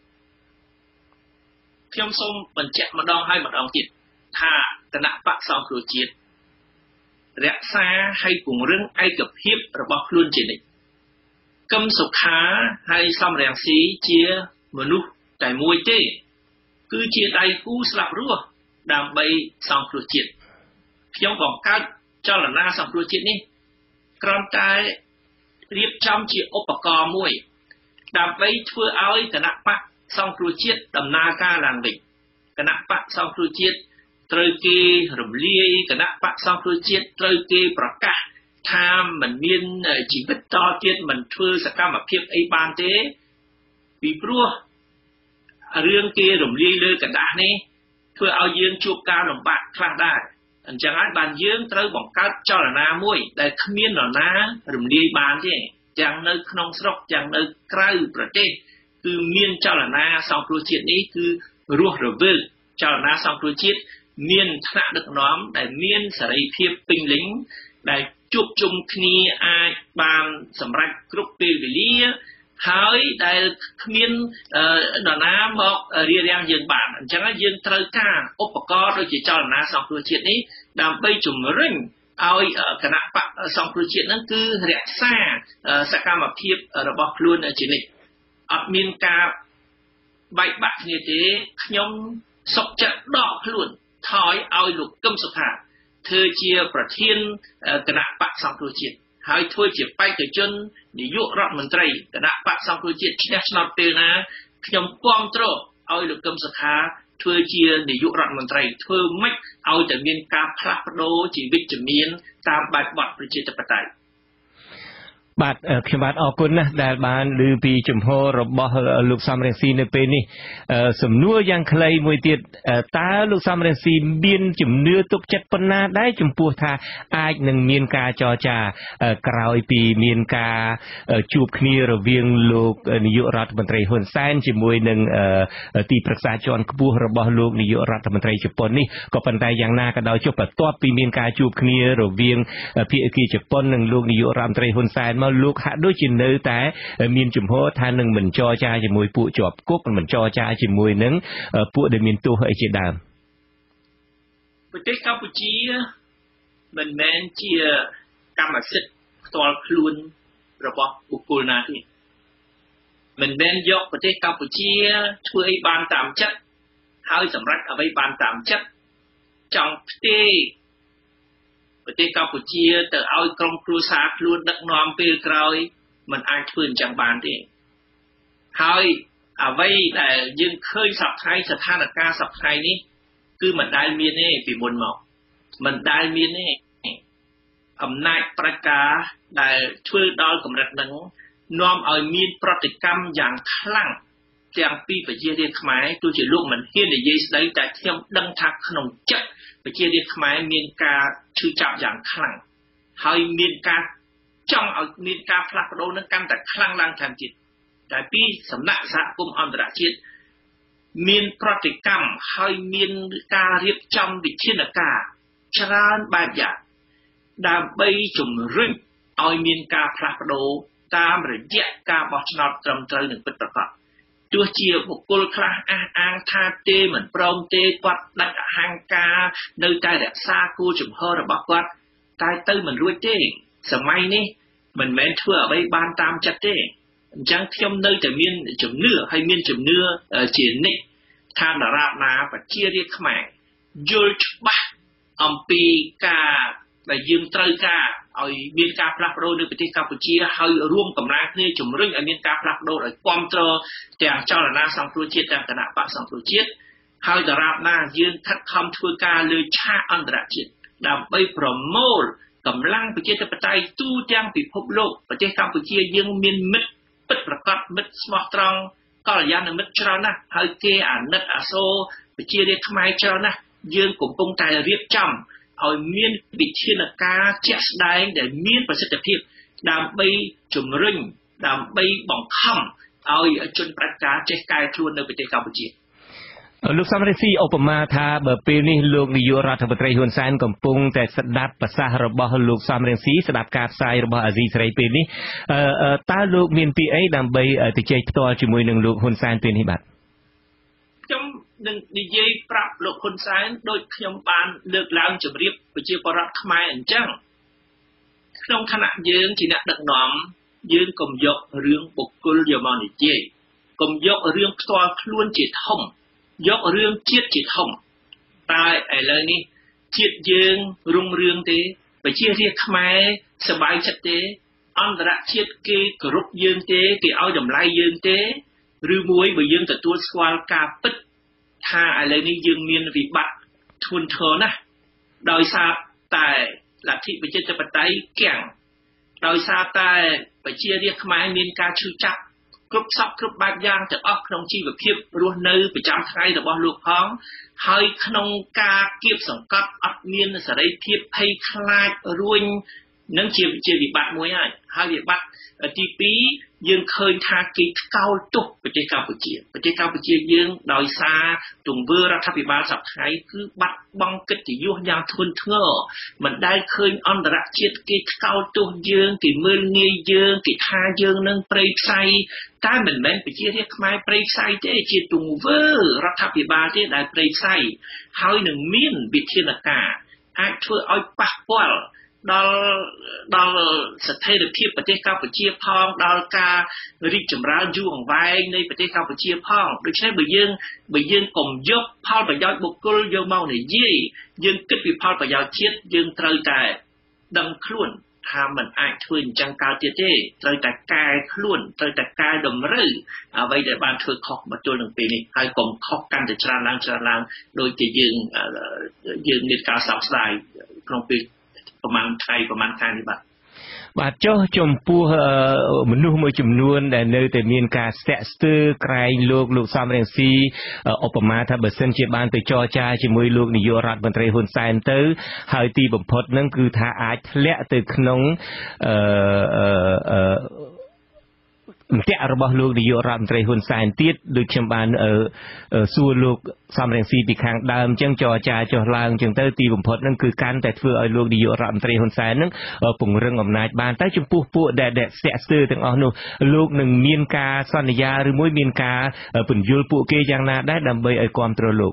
ខ្ញុំសូមបញ្ជាក់ម្ដងហើយម្ដងទៀតថាគណៈបកសង្គ្រោះជាតិរក្សាហើយពង្រឹងឯកភាពរបស់ខ្លួនជានិច្ចកឹមសុខាហើយសំរងស៊ីជាមនុស្សតែមួយទេគឺជាដៃគូស្លាប់រស់ដើម្បីសង្គ្រោះជាតិខ្ញុំបង្កើតចលនាសង្គ្រោះជាតិនេះគ្រាន់តែរៀបចំជាឧបករណ៍មួយដើម្បីធ្វើឲ្យគណៈបកសង្គ្រោះជាតិដំណើរការឡើងវិញគណៈបកសង្គ្រោះជាតិត្រូវគេរំលាយគណៈបកសង្គ្រោះជាតិត្រូវគេប្រកាសថាមិនមានជីវិតតទៀតមិនធ្វើសកម្មភាពអីបានទេពីព្រោះរឿងគេរំលាយលើกระดาษនេះធ្វើឲ្យយើងជួបការលំបាកខ្លះដែរអញ្ចឹងហើយបានយើងត្រូវបង្កើតចលនាមួយដែលគ្មាននរណារំលាយបានទេទាំងនៅក្នុងស្រុកទាំងនៅក្រៅប្រទេសគឺមានចលនាសង្គ្រោះជាតិនេះគឺរស់រវើកចលនាសង្គ្រោះជាតិមានថ្នាក់ដឹកនាំដែលមានសេរីភាពពេញលេញដែលជួបជុំគ្នាអាចបានសម្រេចគ្រប់ពេលវេលាហើយដែលគ្មាននរណាមករារាំងយើងបានអញ្ចឹងយើងត្រូវការឧបករណ៍ដូចជាចលនាសង្គ្រោះជាតិនេះដើម្បីជំរុញឲ្យគណៈបកសង្គ្រោះជាតិហ្នឹងគឺរក្សាសកម្មភាពរបស់ខ្លួនជានិច្ចអត់មានការបែកបាក់គ្នាទេខ្ញុំសុខចិត្តដកខ្លួនថយឲ្យលោកកឹមសុខាធ្វើជាប្រធានគណៈបកសង្គ្រោះជាតិហើយធ្វើជាបេក្ខជននាយករដ្ឋមន្ត្រីគណៈបកសង្គ្រោះជាតិឈ្នះឆ្នោតពេលណាខ្ញុំគាំទ្រឲ្យលោកកឹមសុខាធ្វើជានាយករដ្ឋមន្ត្រីធ្វើម៉េចឲ្យតែមានការផ្លាស់ប្ដូរជាវិជ្ជមានតាមបែបបទប្រជាធិបតេយ្យបាទខ្ញុំបាទអរគុណណាស់ដែលបានឮពីជំហររបស់លោកសំរងស៊ីនៅពេលនេះសំណួរយ៉ាងខ្លីមួយទៀតតើលោកសំរងស៊ីមានជំនឿទុកចិត្តប៉ុណ្ណាដែរចំពោះថាអាចនឹងមានការចរចាក្រោយពីមានការជួបគ្នារវាងលោកនាយករដ្ឋមន្ត្រីហ៊ុនសែនជាមួយនឹងទីប្រឹក្សាជាន់ខ្ពស់របស់លោកនាយករដ្ឋមន្ត្រីជប៉ុននេះក៏ប៉ុន្តែយ៉ាងណាក៏ដោយចុះបន្ទាប់ពីមានការជួបគ្នារវាងភាគីជប៉ុននិងលោកនាយករដ្ឋមន្ត្រីហ៊ុនសែនមកលោកហាក់ដូចជានៅតែមានជំហរថានឹងមិនចរចាជាមួយពួកជាប់គុកមិនចរចាជាមួយនឹងពួកដែលមានទោសអីជាដើមប្រទេសកម្ពុជាមិនមែនជាកម្មសិទ្ធិផ្ទាល់ខ្លួនរបស់បុគ្គលណាទេមិនមែនយកប្រទេសកម្ពុជាធ្វើអីបានតាមចិត្តហើយសម្រេចអ្វីបានតាមចិត្តចង់ផ្ទេរប្រទេសកម្ពុជាទៅឲ្យក្រុមគ្រួសារខ្លួនដឹកនាំពេលក្រោយมันអាចធ្វើអញ្ចឹងបានទេហើយអ្វីដែលយើងឃើញសប្តាហ៍ស្ថានភាពសប្តាហ៍នេះគឺមិនដែលមានទេពីមុនមកមិនដែលមានទេអំណាចប្រជាការដែលធ្វើដល់កម្រិតហ្នឹងនាំឲ្យមានប្រតិកម្មយ៉ាងខ្លាំងទាំងពីប្រជារាស្ត្រខ្មែរទោះជាលោកមិនហ៊ាននិយាយស្ដីតែខ្ញុំដឹងថាក្នុងចិត្តប្រជារាស្ត្រខ្មែរមានការឈឺចាប់យ៉ាងខ្លាំងហើយមានការចង់ឲ្យមានការផ្លាស់ប្ដូរនឹងកាន់តែខ្លាំងឡើងថែមទៀតតែពីសំណាក់សហគមន៍អន្តរជាតិមានប្រតិកម្មហើយមានការរៀបចំវិធានការច្រើនបែបយ៉ាងដើម្បីជំរុញឲ្យមានការផ្លាស់ប្ដូរតាមរយៈការបោះឆ្នោតត្រឹមត្រូវនិងពិតប្រាកដទោះជាបុគ្គលខ្លះអះអាងថាទេមិនព្រមទេគាត់ដាច់អហង្ការនៅតែរក្សាគោលជំហររបស់គាត់តែទៅមិនរួចទេសម័យនេះមិនមែនធ្វើអ្វីបានតាមចិត្តទេអញ្ចឹងខ្ញុំនៅតែមានជំនឿហើយមានជំនឿជានិច្ចថាដរាបណាប្រជារាស្ត្រខ្មែរយល់ច្បាស់អំពីការដែលយើងត្រូវការឲ្យមានការផ្លាស់ប្ដូរនៅប្រទេសកម្ពុជាហើយរួមកម្លាំងគ្នាជំរុញឲ្យមានការផ្លាស់ប្ដូរឲ្យគ្រប់គ្រងទាំងចលនាសង្គ្រោះជាតិទាំងគណៈបកសង្គ្រោះជាតិហើយដរាបណាយើងខិតខំធ្វើការលើឆាកអន្តរជាតិដើម្បីប្រមូលកម្លាំងប្រជាធិបតេយ្យទូទាំងពិភពលោកប្រទេសកម្ពុជាយើងមានមិត្តពិតប្រាកដមិត្តស្មោះត្រង់កល្យាណមិត្តច្រើនណាស់ហើយគេអាណិតអាសូរប្រជារាស្ត្រខ្មែរច្រើនណាស់យើងកំពុងតែរៀបចំឲ្យមានវិធានការជាក់ស្ដែងដែលមានប្រសិទ្ធភាពដើម្បីជំរុញដើម្បីបង្ខំឲ្យជនប្រជាការចេះកែខ្លួននៅប្រទេសកម្ពុជាលោកសំរងស៊ីឧបមាថាបើពេលនេះលោកនាយករដ្ឋមន្ត្រីហ៊ុនសែនកំពុងតែស្ដាប់ប្រសាសន៍របស់លោកសំរងស៊ីស្ដាប់ការផ្សាយរបស់អាស៊ីសេរីពេលនេះតើលោកមានពីអីដើម្បីទៅជែកផ្ទាល់ជាមួយនឹងលោកហ៊ុនសែនពេលនេះបាទខ្ញុំនឹងនិយាយប្រាប់លោកហ៊ុនសែនដោយខ្ញុំបានលើកឡើងជម្រាបប្រជាពលរដ្ឋខ្មែរអញ្ចឹងក្នុងឋានៈយើងជាអ្នកដឹកនាំយើងកុំយករឿងបុគ្គលយកមកនិយាយកុំយករឿងផ្ទាល់ខ្លួនជាធំយករឿងជាតិជាធំតែឥឡូវនេះជាតិយើងរុងរឿងទេប្រជារាស្ត្រខ្មែរសប្បាយចិត្តទេអន្តរជាតិគេគោរពយើងទេគេឲ្យតម្លៃយើងទេឬមួយបើយើងទទួលស្គាល់ការពិតថាឥឡូវនេះយើងមានវិបត្តិធ្ងន់ធ្ងរណាស់ដោយសារតែលទ្ធិប្រជាធិបតេយ្យគាំងដោយសារតែប្រជារាស្ត្រខ្មែរមានការឈឺចាប់គ្រប់សពគ្រប់បែបយ៉ាងទាំងអស់ក្នុងជីវភាពរស់នៅប្រចាំថ្ងៃរបស់លោកផងហើយក្នុងការគៀបសង្កត់អត់មានសេរីភាពភ័យខ្លាចរួញនឹងជាជាវិបត្តិមួយហើយហើយវិបត្តិទីពីរយើងឃើញថាគេថ្កោលទោសប្រទេសកម្ពុជាប្រទេសកម្ពុជាយើងដោយសារទង្វើរដ្ឋាភិបាលសប្តាហ៍ថ្ងៃគឺបាត់បង់កិត្តិយសយ៉ាងធ្ងន់ធ្ងរមិនដែលឃើញអន្តរជាតិគេថ្កោលទោសយើងគេមើលងាយយើងគេថាយើងនឹងប្រេយផ្សៃតែមិនមែនប្រជារាស្ត្រខ្មែរប្រេយផ្សៃទេជាទង្វើរដ្ឋាភិបាលទេដែលប្រេយផ្សៃហើយនឹងមានវិធានការអាចធ្វើឲ្យប៉ះពាល់ដល់ដល់ស្ថិរភាពប្រទេសកម្ពុជាផងដល់ការរីកចម្រើនយូរអង្វែងនៃប្រទេសកម្ពុជាផងដូច្នេះបើយើងបើយើងកុំយកផលប្រយោជន៍បុគ្គលយកមកនិយាយយើងគិតពីផលប្រយោជន៍ជាតិយើងត្រូវតែដឹងខ្លួនថាมันអាចធ្វើអញ្ចឹងកើតទៀតទេត្រូវតែកែខ្លួនត្រូវតែកែតម្រូវអ្វីដែលបានធ្វើខុសមកទល់នឹងពេលនេះហើយកុំខុសកាន់តែច្រើនឡើងច្រើនឡើងដោយតែយើងយើងមានការសោកស្ដាយក្នុងពេលប្រហែលថ្ងៃប្រហែលខែនេះបាទបាទចុះចំពោះមនុស្សមួយចំនួនដែលនៅតែមានការស្ទាក់ស្ទើរក្រែងលោកលោកសំរងស៊ីឧបមាថាបើសិនជាបានទៅចរចាជាមួយលោកនាយករដ្ឋមន្ត្រីហ៊ុនសែនទៅហើយទីបំផុតហ្នឹងគឺថាអាចធ្លាក់ទៅក្នុងអឺអឺមតិរបស់លោកនាយករដ្ឋមន្ត្រីហ៊ុនសែនទៀតដូចខ្ញុំបានសួរលោកសំរងស៊ីពីខាងដើមអញ្ចឹងចរចាចុះឡើងអញ្ចឹងទៅទីបំផុតហ្នឹងគឺកាន់តែធ្វើឲ្យលោកនាយករដ្ឋមន្ត្រីហ៊ុនសែនហ្នឹងពង្រឹងអំណាចបានតែចំពោះពួកដែលស្ទាក់ស្ទើរទាំងអស់នោះលោកនឹងមានការសន្យាឬមួយមានការពន្យល់ពួកគេយ៉ាងណាដែរដើម្បីឲ្យគ្រប់គ្រងលោក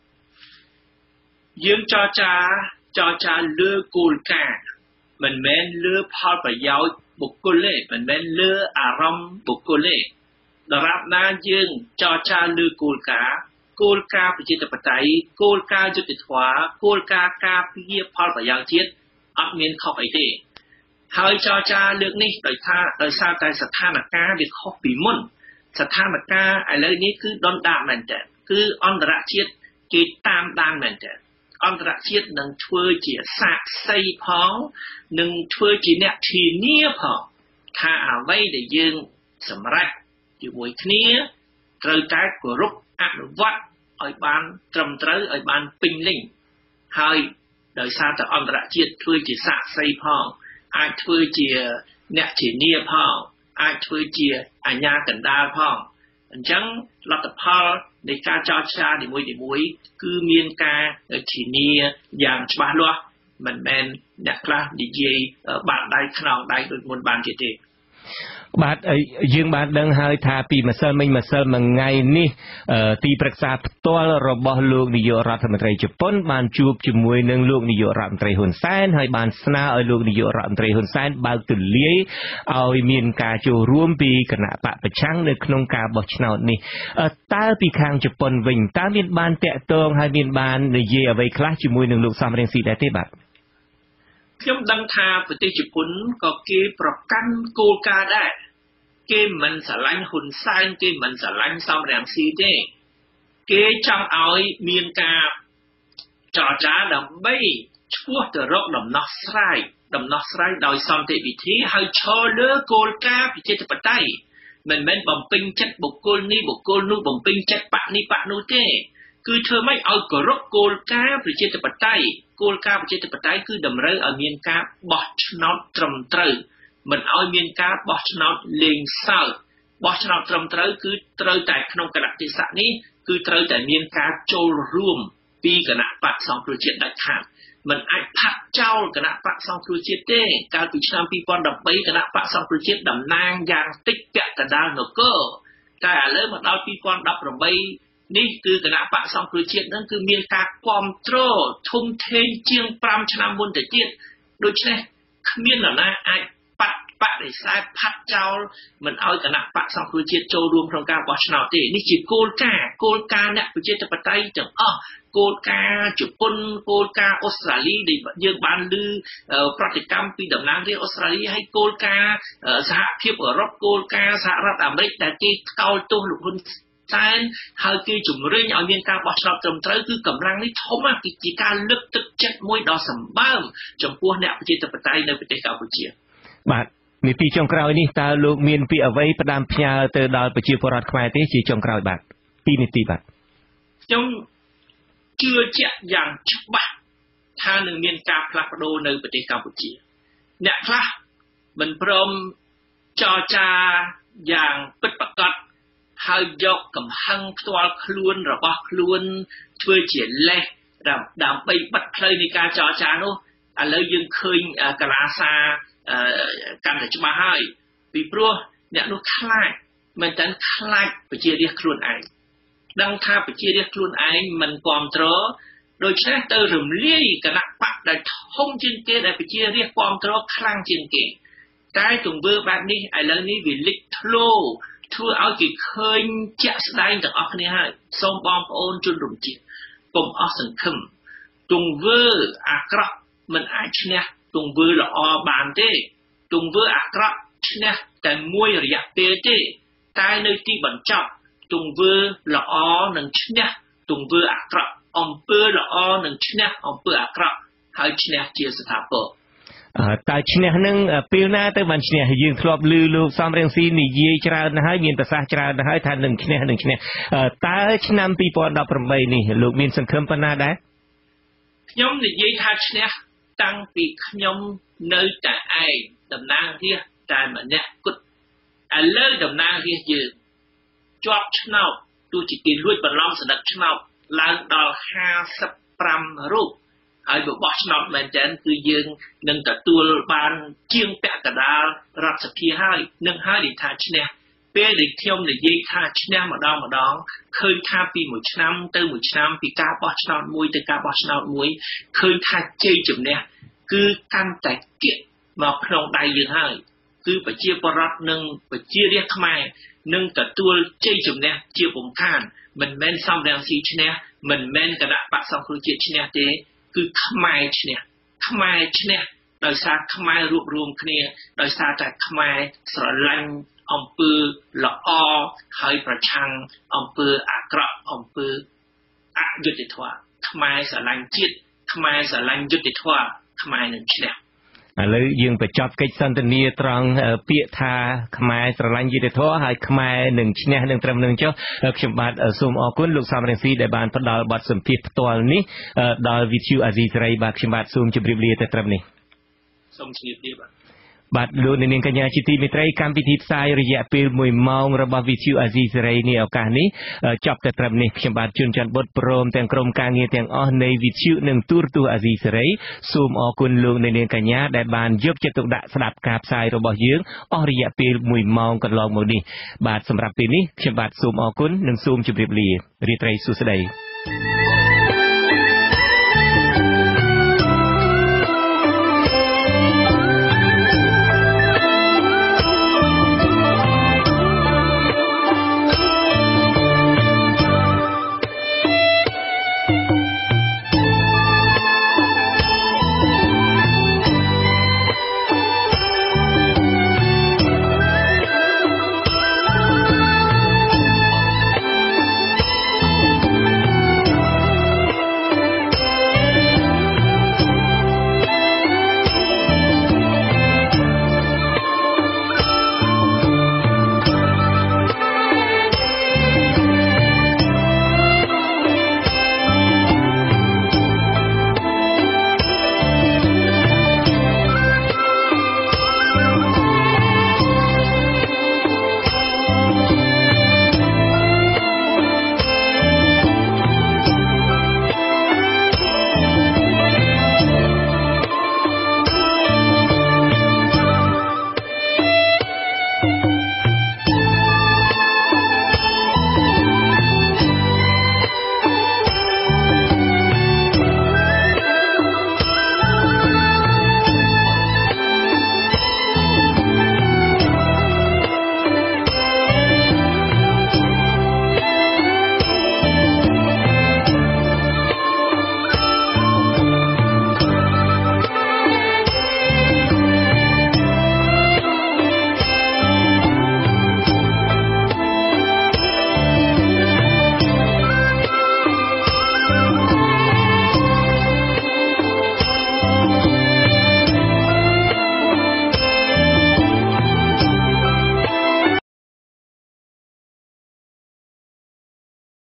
យើងចរចាចរចាលើគោលការណ៍មិនមែនលើផលប្រយោជន៍បុគ្គលទេមិនមែនលើអារម្មណ៍បុគ្គលទេដរាបណាយើងចរចាលើគោលការណ៍គោលការណ៍ប្រជាធិបតេយ្យគោលការណ៍យុត្តិធម៌គោលការណ៍ការពារផលប្រយោជន៍ជាតិអត់មានខុសអីទេហើយចរចាលើកនេះដោយថាដោយសារតែស្ថានភាពវាខុសពីមុនស្ថានភាពឥឡូវនេះគឺដុនដាបមែនតើគឺអន្តរជាតិគេតាមដានមែនតើអន្តរជាតិនឹងធ្វើជាសាក្សីផងនឹងធ្វើជាអ្នកធានាផងថាអ្វីដែលយើងសម្រេចជាមួយគ្នាត្រូវតែគោរពអនុវត្តឲ្យបានត្រឹមត្រូវឲ្យបានពេញលេញហើយដោយសារតែអន្តរជាតិធ្វើជាសាក្សីផងអាចធ្វើជាអ្នកធានាផងអាចធ្វើជាអាជ្ញាកណ្ដាលផងអញ្ចឹងលទ្ធផលនៃការចរចានីមួយៗគឺមានការធានាយ៉ាងច្បាស់លាស់មិនមែនអ្នកខ្លះនិយាយបាក់ដៃខ្នងដៃដូចមុនបានទៀតទេបាទយើងបានដឹងហើយថាពីម្សិលមិញម្សិលមួយថ្ងៃនេះទីប្រឹក្សាផ្ទាល់របស់លោកនាយករដ្ឋមន្ត្រីជប៉ុនបានជួបជាមួយនឹងលោកនាយករដ្ឋមន្ត្រីហ៊ុនសែនហើយបានស្នើឲ្យលោកនាយករដ្ឋមន្ត្រីហ៊ុនសែនបើកទូលាយឲ្យមានការចូលរួមពីគណៈបកប្រឆាំងនៅក្នុងការបោះឆ្នោតនេះតើពីខាងជប៉ុនវិញតើមានបានតាក់ទងហើយមានបាននិយាយអ្វីខ្លះជាមួយនឹងលោកសំរងស៊ីដែរទេបាទខ្ញុំដឹងថាប្រទេសជប៉ុនក៏គេប្រកាន់គោលការណ៍ដែរគេមិនស្រឡាញ់ហ៊ុនសែនគេមិនស្រឡាញ់សំរងស៊ីទេគេចង់ឲ្យមានការចរចាដើម្បីឈ្មោះទៅរកដំណោះស្រាយដំណោះស្រាយដោយសន្តិវិធីហើយឈរលើគោលការណ៍ប្រជាធិបតេយ្យមិនមែនបំពេញចិត្តបុគ្គលនេះបុគ្គលនោះបំពេញចិត្តបកនេះបកនោះទេគឺធ្វើម៉េចឲ្យគោរពគោលការណ៍ប្រជាធិបតេយ្យគោលការណ៍ប្រជាធិបតេយ្យគឺតម្រូវឲ្យមានការបោះឆ្នោតត្រឹមត្រូវមិនឲ្យមានការបោះឆ្នោតលេងសើចបោះឆ្នោតត្រឹមត្រូវគឺត្រូវតែក្នុងគណៈទេសៈនេះគឺត្រូវតែមានការចូលរួមពីគណៈបកសង្គ្រោះជាតិដាច់ខាតមិនអាចផាត់ចោលគណៈបកសង្គ្រោះជាតិទេកាលពីឆ្នាំពីរពាន់ដប់បីគណៈបកសង្គ្រោះជាតិតំណាងយ៉ាងតិចពាក់កណ្ដាលនគរតែឥឡូវមកដល់ពីរពាន់ដប់ប្រាំបីនេះគឺគណៈបកសង្គ្រោះជាតិហ្នឹងគឺមានការគ្រប់គ្រងធំធេងជាងប្រាំឆ្នាំមុនទៅទៀតដូច្នេះគ្មាននរណាអាចបាត់បដិសេធផាត់ចោលមិនឲ្យគណៈបកសង្គ្រោះជាតិចូលរួមក្នុងការបោះឆ្នោតទេនេះជាគោលការណ៍គោលការណ៍អ្នកប្រជាធិបតេយ្យទាំងអស់គោលការណ៍ជប៉ុនគោលការណ៍អូស្ត្រាលីដែលយើងបានឮប្រតិកម្មពីតំណាងរាស្ត្រអូស្ត្រាលីហើយគោលការណ៍សហភាពអឺរ៉ុបគោលការណ៍សហរដ្ឋអាមេរិកដែលគេថ្កោលទោសលោកហ៊ុនសែនហើយគេជំរុញឲ្យមានការបោះឆ្នោតត្រឹមត្រូវគឺកម្លាំងនេះធំណាស់ជាការលើកទឹកចិត្តមួយដ៏សម្បើមចំពោះអ្នកប្រជាធិបតេយ្យនៅប្រទេសកម្ពុជាបាទនាទីចុងក្រោយនេះតើលោកមានពាក្យអ្វីផ្ដាំផ្ញើទៅដល់ប្រជាពលរដ្ឋខ្មែរទេជាចុងក្រោយបាទពីរនាទីបាទខ្ញុំជឿជាក់យ៉ាងច្បាស់ថានឹងមានការផ្លាស់ប្ដូរនៅប្រទេសកម្ពុជាអ្នកខ្លះមិនព្រមចរចាយ៉ាងពិតប្រាកដហើយយកកំហឹងផ្ទាល់ខ្លួនរបស់ខ្លួនធ្វើជាលេសដើម្បីបិទផ្លូវនៃការចរចានោះឥឡូវយើងឃើញកលាសាកាន់តែច្បាស់ហើយពីព្រោះអ្នកនោះខ្លាចមែនតើខ្លាចប្រជារាស្ត្រខ្លួនឯងដឹងថាប្រជារាស្ត្រខ្លួនឯងមិនគ្រប់គ្រងដូច្នេះទៅរំលាយគណៈបកដែលធំជាងគេដែលប្រជារាស្ត្រគ្រប់គ្រងខ្លាំងជាងគេតែទង្វើបែបនេះឥឡូវនេះវាលេចធ្លោធ្វើឲ្យគេឃើញជាក់ស្ដែងទាំងអស់គ្នាហើយសូមបងប្អូនជនរួមជាតិកុំអស់សង្ឃឹមទង្វើអាក្រក់មិនអាចឈ្នះទង្វើល្អបានទេទង្វើអាក្រក់ឈ្នះតែមួយរយៈពេលទេតែនៅទីបញ្ចប់ទង្វើល្អនឹងឈ្នះទង្វើអាក្រក់អំពើល្អនឹងឈ្នះអំពើអាក្រក់ហើយឈ្នះជាស្ថាពរតើឈ្នះនឹងពេលណាទៅបានឈ្នះយើងធ្លាប់ឮលោកសំរងស៊ីនិយាយច្រើនណាស់ហើយមានប្រសាសន៍ច្រើនណាស់ហើយថានឹងឈ្នះនឹងឈ្នះតើឆ្នាំពីរពាន់ដប់ប្រាំបីនេះលោកមានសង្ឃឹមប៉ុណ្ណាដែរខ្ញុំនិយាយថាឈ្នះតាំងពីខ្ញុំនៅតែឯងតំណាងរាស្ត្រតែម្នាក់គត់ឥឡូវតំណាងរាស្ត្រយើងជាប់ឆ្នោតទោះជាគេលួចបន្លំសន្តិឆ្នោតឡើងដល់ห้าสิบห้าរូបហើយបើបោះឆ្នោតមែនទែនគឺយើងនឹងទទួលបានជាងពាក់កណ្ដាលរដ្ឋសភាហើយនឹងហើយដែលថាឈ្នះពេលដែលខ្ញុំនិយាយថាឈ្នះម្ដងម្ដងឃើញថាពីមួយឆ្នាំទៅមួយឆ្នាំពីការបោះឆ្នោតមួយទៅការបោះឆ្នោតមួយឃើញថាជ័យជំនះគឺកាន់តែគៀកមកក្នុងដៃយើងហើយគឺប្រជាពលរដ្ឋនិងប្រជារាស្ត្រខ្មែរនឹងទទួលជ័យជំនះជាបំខានមិនមែនសំរងស៊ីឈ្នះមិនមែនគណៈបក្សសង្គ្រោះជាតិឈ្នះទេគឺខ្មែរឈ្នះខ្មែរឈ្នះដោយសារខ្មែររួបរวมគ្នាដោយសារតែខ្មែរស្រឡាញ់អំពើល្អហើយប្រឆាំងអំពើអាក្រក់អំពើអយុត្តិធម៌ខ្មែរស្រឡាញ់ជាតិខ្មែរស្រឡាញ់យុត្តិធម៌ខ្មែរនឹងឈ្នះឥឡូវយើងបញ្ចប់កិច្ចសន្ទនាត្រង់ពាក្យថាខ្មែរស្រឡាញ់យុត្តិធម៌ហើយខ្មែរនឹងឈ្នះនឹងត្រឹមនឹងចុះខ្ញុំបាទសូមអរគុណលោកសំរងស៊ីដែលបានផ្ដល់បទសម្ភាសន៍ផ្ទាល់នេះដល់វិទ្យុអាស៊ីសេរីបាទខ្ញុំបាទសូមជម្រាបលាតែត្រឹមនេះសូមជម្រាបលាបាទបាទលោកនាងកញ្ញាជាទីមេត្រីកម្មវិធីផ្សាយរយៈពេលមួយម៉ោងរបស់វិទ្យុអាស៊ីសេរីនេះឱកាសនេះចប់តែត្រឹមនេះខ្ញុំបាទជួនច័ន្ទបុត្រព្រមទាំងក្រុមការងារទាំងអស់នៃវិទ្យុនិងទូរទស្សន៍អាស៊ីសេរីសូមអរគុណលោកនាងកញ្ញាដែលបានយកចិត្តទុកដាក់ស្ដាប់ការផ្សាយរបស់យើងអស់រយៈពេលមួយម៉ោងកន្លងមកនេះបាទសម្រាប់ពេលនេះខ្ញុំបាទសូមអរគុណនិងសូមជម្រាបលារាត្រីសួស្តី